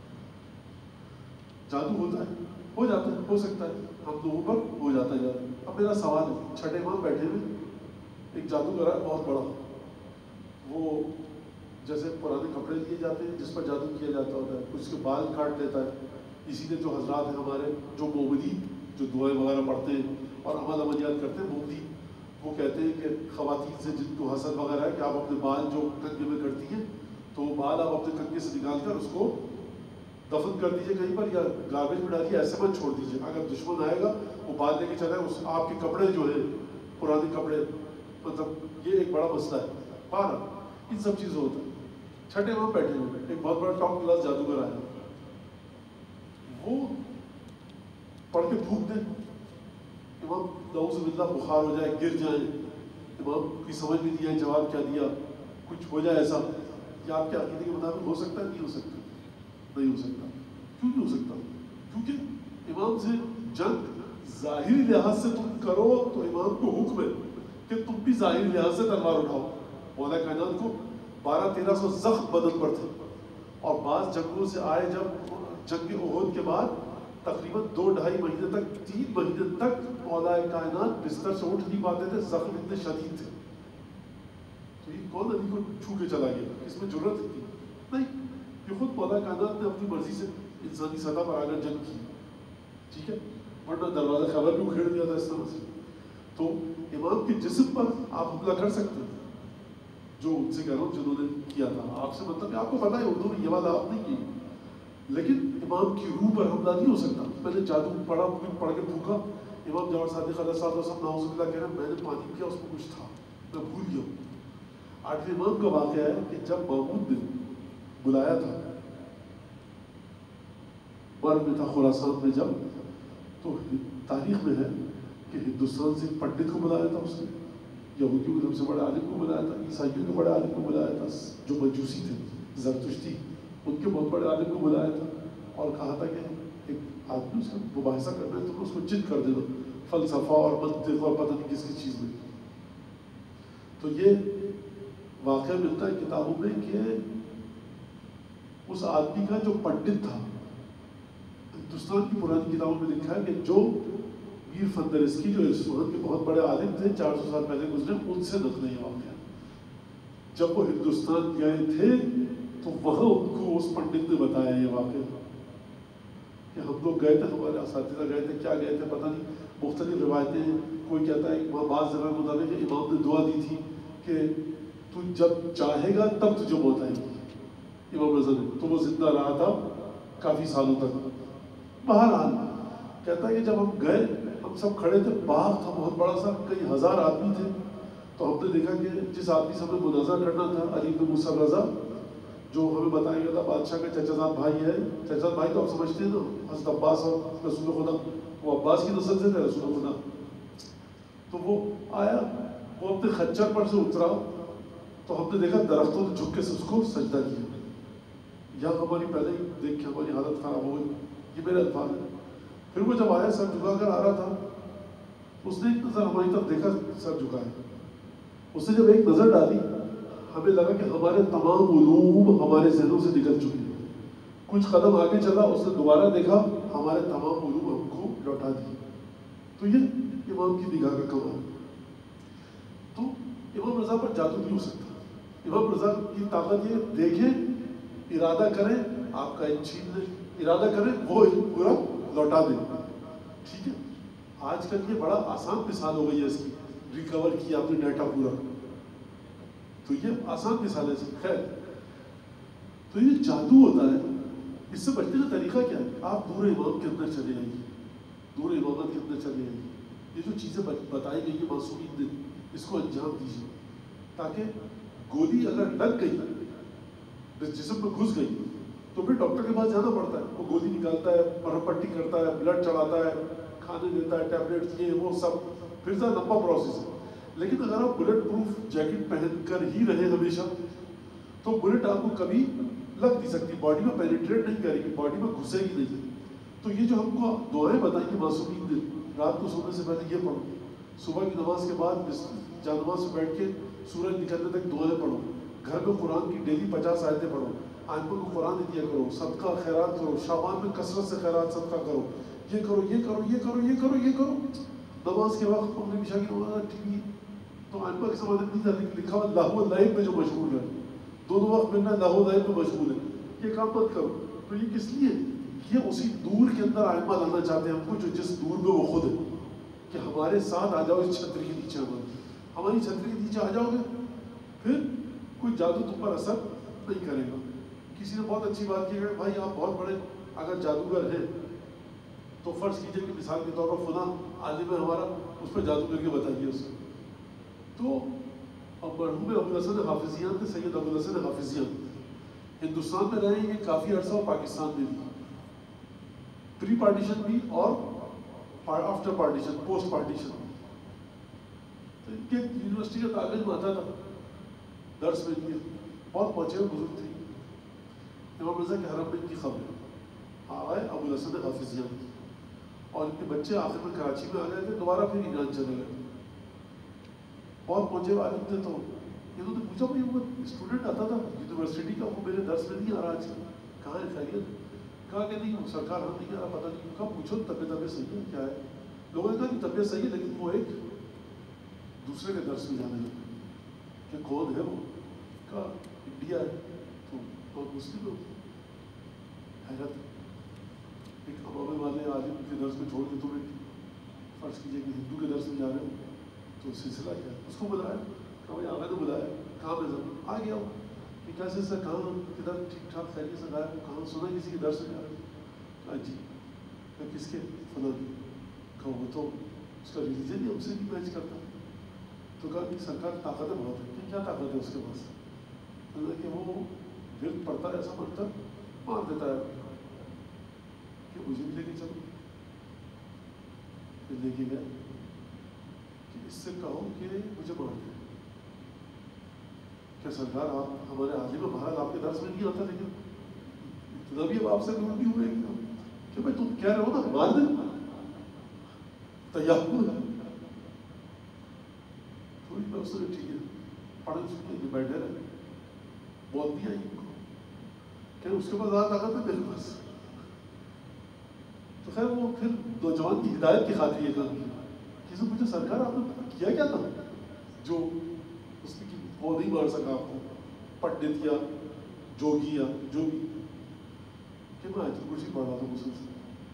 جادو ہوتا ہے، ہو جاتا ہے، ہو سکتا ہے ہم لوگوں پر ہو جاتا ہے جادو. اب میرا سوال ہے، چھٹے امام بیٹھے ہوئے، ایک جادوگر ہے بہت بڑا، وہ جیسے پرانے کپڑے لیے جاتے ہیں جس پر جادو کیا جاتا ہوتا ہے، اس کے بال کاٹ لیتا ہے. اسی لیے جو حضرات ہیں ہمارے، جو مومدی، جو دعائیں وغیرہ پڑھتے ہیں اور عمل عملیات کرتے ہیں، مومدی، وہ کہتے ہیں کہ خواتین سے جن کو حسد وغیرہ ہے کہ آپ اپنے بال جو کنگے میں کرتی ہیں، تو وہ بال آپ اپنے کنگے سے نکال کر اس کو دفن کر دیجیے کہیں پر، یا گاربیج میں ڈالیے، ایسے مت چھوڑ دیجیے. اگر دشمن آئے گا وہ بال لے کے چلے، اس آپ کے کپڑے جو ہیں پرانے کپڑے، مطلب یہ ایک بڑا مسئلہ ہے. بارہ ان سب چیزیں ہوتا ہے. چھٹے امام بیٹھے ہوئے، ایک بہت بڑا ٹاپ کلاس جادوگر آیا، وہ پڑھ کے پھونک دیں، امام نعوذ باللہ بخار ہو جائے، گر جائیں، امام کی سمجھ نہیں دیا جواب کیا دیا، کچھ ہو جائے ایسا. کیا آپ کے عقیدے کے مطابق ہو سکتا ہے؟ نہیں ہو سکتا. نہیں ہو سکتا. کیوں نہیں ہو سکتا؟ کیونکہ امام سے جنگ ظاہری لحاظ سے تم کرو تو امام کو حکم ہے کہ تم بھی ظاہری لحاظ سے تلوار اٹھاؤ. مولا کائنات کو بارہ تیرہ سو زخم بدن پر تھے، اور بعض جنگوں سے آئے جب جنگ احد کے بعد تقریباً دو ڈھائی مہینے تک، تین مہینے تک مولا کائنات بستر سے اٹھ نہیں پاتے تھے، زخم اتنے شدید تھے. تو یہ کون علی کو چھو کے چلا گیا؟ اس میں جرت تھی نہیں، یہ خود مولا کائنات نے اپنی مرضی سے انسانی سطح پر آ کر جنگ کی. ٹھیک ہے، ورنہ دروازہ خبر بھی اکھیڑ دیا تھا اس طرح سے. تو امام کے جسم پر آپ حملہ کر سکتے ہیں، جو ان سے کہہ رہا ہوں جنہوں نے کیا تھا. آپ سے مطلب آپ کو پتا ہے اردو میں یہ والا آپ نہیں کی، لیکن امام کی روح پر حملہ نہیں ہو سکتا. میں نے جادو پڑھا، پڑھ کے پھونکا، امام جعفر صادق علیہ السلام نعوذ باللہ کہہ رہے ہیں میں نے پانی کیا، اس میں کچھ تھا، میں بھول گیا ہوں. آٹھویں امام کا واقعہ ہے کہ جب محمود نے بلایا تھا، مرد میں تھا خراسان میں جب، تو تاریخ میں ہے کہ ہندوستان سے پنڈت کو بلایا تھا اس نے، یہودیوں کے سب سے بڑے عالم کو بلایا تھا، عیسائیوں کے بڑے عالم کو بلایا تھا، جو مجوسی تھے زرتشتی ان کے بہت بڑے عالم کو بلایا تھا، اور کہا تھا کہ ایک آدمی سے مباحثہ کرنا ہے تو اس کو چت کر دینا، فلسفہ اور منطق اور پتہ نہیں کس کس چیز میں. تو یہ واقعہ ملتا ہے کتابوں میں کہ اس آدمی کا جو پنڈت تھا، ہندوستان کی پرانی کتابوں میں لکھا ہے کہ جو میر فندرسکی جو اصفہان کے بہت بڑے عالم تھے، چار سو سال پہلے گزرے، ان سے نقل یہ واقعہ. جب وہ ہندوستان گئے تھے تو وہاں ان کو اس پنڈت نے بتایا یہ واقعہ کہ ہم لوگ گئے تھے، ہمارے اساتذہ گئے تھے، کیا گئے تھے پتہ نہیں، مختلف روایتیں ہیں. کوئی کہتا ہے وہاں بعض جگہ مطابق کہ امام نے دعا دی تھی کہ تو جب چاہے گا تب تجھے موت آئے گی، امام رضا نے. تو وہ زندہ رہا تھا کافی سالوں تک. بہرحال کہتا ہے کہ جب ہم گئے، ہم سب کھڑے تھے، باغ تھا بہت بڑا سا، کئی ہزار آدمی تھے. تو ہم نے دیکھا کہ جس آدمی سے ہمیں مناظرہ کرنا تھا، علی بن موسیٰ رضا، جو ہمیں بتایا گیا تھا بادشاہ کا چچا زاد بھائی ہے. چچا زاد بھائی تو آپ سمجھتے ہیں نا، حضرت عباس اور رسول خدا، وہ عباس کی نسل سے تھے رسول خدا. تو وہ آیا، وہ اپنے خچر پر سے اترا، تو ہم نے دیکھا درختوں نے جھک کے سے اس کو سجدہ کیا. یہاں ہماری پہلے ہی دیکھ کے ہماری حالت خراب ہو گئی. یہ میرے الفاظ ہیں. پھر وہ جب آیا، سر جھکا کر آ رہا تھا، اس نے ایک نظر ہماری طرف دیکھا، سر جھکایا. اس نے جب ایک نظر ڈالی، ہمیں لگا کہ ہمارے تمام علوم ہمارے ذہنوں سے نکل چکے ہیں. کچھ قدم آگے چلا، اس نے دوبارہ دیکھا، ہمارے تمام علوم ہم کو لوٹا دیے. تو یہ امام کی نگاہ کا کمال. تو امام رضا پر جادو نہیں ہو سکتا. امام رضا کی طاقت یہ دیکھیں، ارادہ کریں، آپ کا ایک چھین لیں، ارادہ کریں وہ پورا لوٹا دیں. ٹھیک ہے، آج کل یہ بڑا آسان مثال ہو گئی ہے اس کی، ریکور کیا آپ نے ڈیٹا پورا، تو یہ آسان مثال ہے. خیر، تو یہ جادو ہوتا ہے. اس سے بچنے کا طریقہ کیا ہے؟ آپ دور امام کے اندر چلے آئیے، دور امامت کے اندر چلے آئیے. یہ جو چیزیں بتائی گئی ہیں معصومین نے، اس کو انجام دیجیے، تاکہ گولی اگر لگ گئی، جسم میں گھس گئی، تو پھر ڈاکٹر کے پاس جانا پڑتا ہے. وہ گولی نکالتا ہے، مرہم پٹی کرتا ہے، بلڈ چڑھاتا ہے، کھانے دیتا ہے، ٹیبلٹس، یہ وہ سب، پھر سے لمبا پروسیس ہے. لیکن اگر آپ بلٹ پروف جیکٹ پہن کر ہی رہے ہمیشہ تو بلٹ آپ کو کبھی لگ نہیں سکتی، باڈی میں پینیٹریٹ نہیں کرے گی، باڈی میں گھسے گی نہیں. تو یہ جو ہم کو دعائیں بتائیں گے معصومین نے، رات کو سونے سے پہلے یہ پڑھو، صبح کی نماز کے بعد جانماز سے بیٹھ کے سورج نکلنے تک دعائیں پڑھو، گھر میں قرآن کی ڈیلی پچاس آیتیں پڑھو، آئمہ کو قرآن دیا کرو، صدقہ خیرات کرو، شعبان میں کثرت سے خیرات صدقہ کرو، یہ کرو یہ کرو یہ کرو یہ کرو یہ کرو. نماز کے وقت مغرب عشاء کی نماز ٹی وی تو آئمہ کے زمانے میں نہیں تھا، لکھا ہوا لاہو لائب میں جو مشغول ہے، دونوں وقت ملنا لاہو لائب میں مشغول ہے، یہ کام مت کرو. تو یہ کس لیے؟ یہ اسی دور کے اندر آئمہ لانا چاہتے ہیں ہم کو، جو جس دور میں وہ خود ہے، کہ ہمارے ساتھ آ جاؤ اس چھتری کے نیچے، ہماری ہماری چھتری کے نیچے آ جاؤ گے پھر کوئی جادو تم پر اثر نہیں کرے گا. کسی نے بہت اچھی بات کی ہے، بھائی آپ بہت بڑے اگر جادوگر ہیں تو فرض کیجئے کہ مثال کے طور پر فلاں عالم ہے ہمارا، اس پہ جادو کر کے بتائیے اس کو. تو اب مرحوم ابو الحسن حافظیان تھے، سید ابو الحسن حافظیان ہندوستان میں رہے یہ کافی عرصہ اور پاکستان میں بھی، پری پارٹیشن بھی اور آفٹر پارٹیشن، پوسٹ پارٹیشن. تو ان کے یونیورسٹی کا طالب علم آتا تھا درس میں لیے، بہت پہنچے ہوئے بزرگ تھے. امام رضا کے حرم میں ان کی خبر آئے ابو الحسن حافظیان، اور ان کے بچے آخر میں کراچی میں آ گئے تھے، دوبارہ پھر ایران چلے گئے. بہت پہنچے ہوئے عالم تھے. تو انہوں نے پوچھا بھائی وہ اسٹوڈنٹ آتا تھا یونیورسٹی کا، وہ میرے درس میں نہیں آ رہا آج کل، کہاں ہے خیریت؟ کہا کہ نہیں وہ سرکار ہم نہیں آ رہا، پتہ نہیں. کہا پوچھو طبیعت طبیعت صحیح ہے کیا ہے؟ لوگوں نے کہا کہ طبیعت صحیح ہے، لیکن وہ ایک دوسرے کے درس میں جانے لگا کہ کون ہے وہ؟ کہا انڈیا ہے. تو بہت مسلم ہو حیرت، ایک عوام والے عالم کے درس میں چھوڑ کے تمہیں فرض کیجیے کہ ہندو کے درس میں جا رہے ہو تو سلسلہ کیا ہے؟ اس کو بلایا، کہا بھائی آگے تو بلایا، کہاں میں ضرور آ گیا ہوں کہ کیسے سر کہاں کدھر ٹھیک ٹھاک خیریت سے گایا، کہاں سنا کسی کے درس میں جا رہے ہیں؟ کہا جی. کہا کس کے؟ فلاں. کہا وہ تو اس کا ریلیجن ہی ہم سے نہیں میچ کرتا. تو کہا کہ سرکار طاقتیں بہت ہے. کہ کیا طاقت ہے اس کے پاس؟ کہ وہ ورد پڑتا ہے ایسا پڑھتا مار دیتا ہے کہ مجھے بھی لے کے چلو. پھر لے کے گیا کہ اس سے کہو کہ مجھے مار دے. کہ سرکار آپ ہمارے عالم بہرحال آپ کے درس میں نہیں آتا، لیکن اتنا بھی اب آپ سے دور نہیں ہوئے کہ بھائی تم کہہ رہے ہو نا مار دے تیار ہو. تھوڑی میں اس نے ٹھیک ہے پڑھے سن کے بیٹھے رہے، بہت نہیں آئی ان کو کہ اس کے پاس زیادہ طاقت ہے میرے پاس. تو خیر وہ پھر نوجوان کی ہدایت کی خاطر یہ کام کیا. کسی نے پوچھا سرکار آپ نے کیا کیا تھا جو اس کی وہ نہیں مار سکا آپ کو، پنڈت یا جوگی یا جو بھی؟ کہ میں آیت الکرسی پڑھ رہا تھا مسلسل.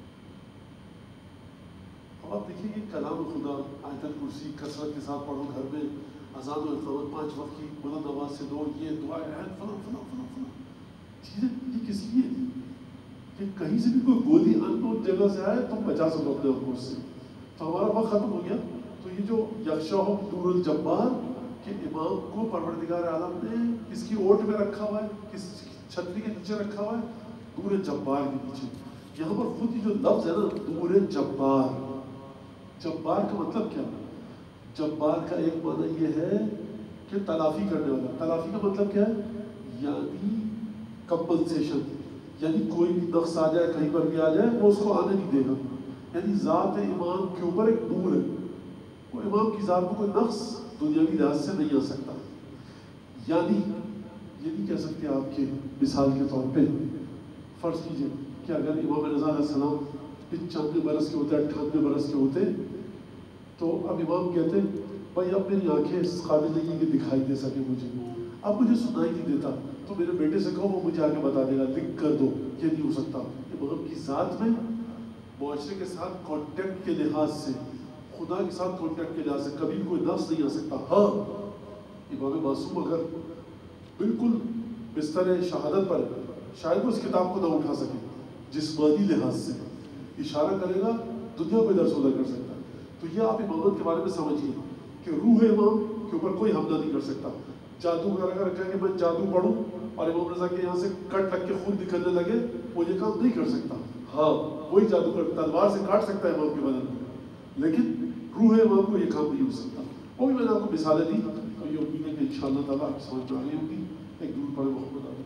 اب آپ دیکھیے کہ کلام خدا آیت الکرسی کثرت کے ساتھ پڑھو، گھر میں اذان و اقامت پانچ وقت کی بلند آواز سے دو، یہ دعا فلاں فلاں فلاں فلاں چیزیں. یہ کس لیے کہ کہیں سے بھی کوئی گولی ان جگہ سے آئے تم بچا سکو اپنے آپ کو اس سے. تو ہمارا وقت ختم ہو گیا. تو یہ جو یکشاہ نور الجبار کہ امام کو پروردگار عالم نے کس کی اوٹ میں رکھا ہوا ہے، کس چھتری کے نیچے رکھا ہوا ہے؟ نور جبار کے نیچے. یہاں پر خود ہی جو لفظ ہے نا نور جبار، جبار کا مطلب کیا ہے؟ جبار کا ایک معنی یہ ہے کہ تلافی کرنے والا. تلافی کا مطلب کیا ہے؟ یعنی کمپنسیشن، یعنی کوئی بھی نقص آ جائے کہیں پر بھی آ جائے وہ اس کو آنے نہیں دے گا. یعنی ذات امام کے اوپر ایک نور ہے، وہ امام کی ذات میں کوئی نقص دنیاوی لحاظ سے نہیں آ سکتا. یعنی یہ نہیں کہہ سکتے آپ کے مثال کے طور پہ فرض کیجئے کہ اگر امام رضا علیہ السلام پچانوے برس کے ہوتے اٹھانوے برس کے ہوتے تو اب امام کہتے بھائی اب میری آنکھیں اس قابل نہیں کہ دکھائی دے سکے مجھے، اب مجھے سنائی نہیں دیتا، تو میرے بیٹے سے کہو وہ مجھے آگے بتا دے گا، لکھ کر دو. یہ نہیں ہو سکتا. امام کی ذات میں معاشرے کے ساتھ کانٹیکٹ کے لحاظ سے، خدا کے ساتھ کانٹیکٹ کے لحاظ سے کبھی کوئی نقص نہیں آ سکتا. ہاں امام معصوم اگر بالکل بستر شہادت پر شاید وہ اس کتاب کو نہ اٹھا سکے، جسمانی لحاظ سے اشارہ کرے گا دنیا کو ادھر سے ادھر کر سکتا. تو یہ آپ امامت کے بارے میں سمجھیے کہ روح امام کے اوپر کوئی حملہ نہیں کر سکتا. جادو وغیرہ اگر کہا کہ میں جادو پڑھوں اور امام رضا کے یہاں سے کٹ لگ کے خون نکلنے لگے، وہ یہ کام نہیں کر سکتا. ہاں وہی جادو کر تلوار سے کاٹ سکتا ہے امام کے بدن میں، لیکن روح امام کو یہ کام نہیں ہو سکتا. وہ بھی میں نے آپ کو مثالیں دی، تو یہ امید ہے کہ انشاءاللہ تعالیٰ آپ کی سمجھ میں آ گئی ہوگی. ایک دور پڑے محمد آگے.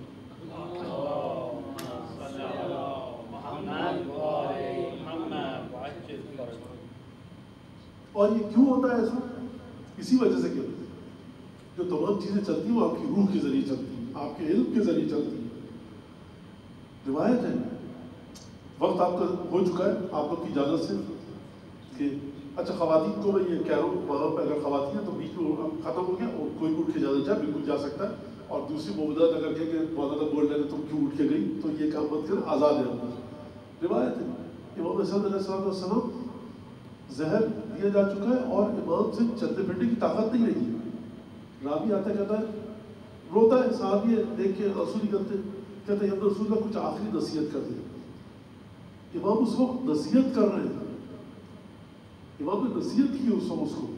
اور یہ کیوں ہوتا ہے ایسا؟ اسی وجہ سے کیا ہوتا ہے، جو تمام چیزیں چلتی ہیں وہ آپ کی روح کے ذریعے چلتی ہیں، آپ کے علم کے ذریعے چلتی ہیں. روایت ہے، وقت آپ کا ہو چکا ہے آپ لوگ کی اجازت سے کہ اچھا خواتین کو میں یہ کہہ رہا ہوں، وہاں پہ اگر خواتین ہیں تو بیچ میں ختم ہو گیا اور کوئی بھی اٹھ کے اجازت جائے بالکل جا سکتا ہے. اور دوسری موجودات اگر کہ مولانا بول رہے ہیں تم کیوں اٹھ کے گئی، تو یہ کام مت کریں، آزاد ہے ہم. روایت ہے امام حسن علیہ السلام والسلام زہر دیا جا چکا ہے اور امام سے چلنے پھرنے کی طاقت نہیں رہی ہے. راوی آتا کہتا ہے، روتا ہے صحابی ہے دیکھ کے رسول نکلتے، کہتے ہیں رسول اللہ کچھ آخری نصیحت کر دیں. امام اس وقت نصیحت کر رہے ہیں، امام نے نصیحت کی اس وقت اس کو.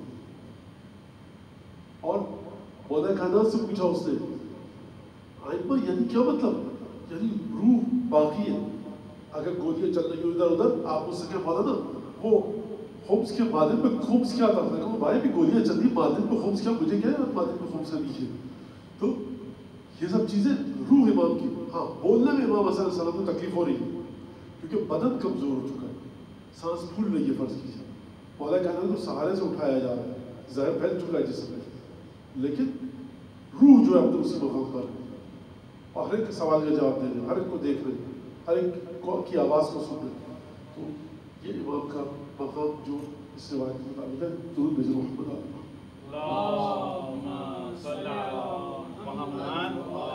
اور مولا کائنات سے پوچھا اس نے، آئمہ یعنی کیا مطلب؟ یعنی روح باقی ہے، اگر گولیاں چل رہی ہو ادھر ادھر، آپ اس سے کیا بولا نا، وہ خمس کے مادن پہ خمس کیا تھا، کہ بھائی بھی گولیاں چل رہی مادن پہ خمس کیا، مجھے کیا ہے مادن پہ خمس کا نیچے. تو یہ سب چیزیں روح امام کی. ہاں بولنے میں امام حسن علیہ السلام کو تکلیف ہو رہی ہے کیونکہ بدن کمزور ہو چکا ہے، سانس پھول رہی ہے. فرض کیجیے مولا کائنات کو سہارے سے اٹھایا جا رہا ہے، زہر پھیل چکا ہے جسم میں، لیکن روح جو ہے اپنے اسی مقام پر اور ہر ایک سوال کا جواب دے رہے ہیں، ہر ایک کو دیکھ رہے ہیں، ہر ایک کی آواز کو سن رہے ہیں. تو یہ امام کا مقام جو اس روایت کے مطابق ہے. درود بھیجو محمد. اللہم صلی علی محمد.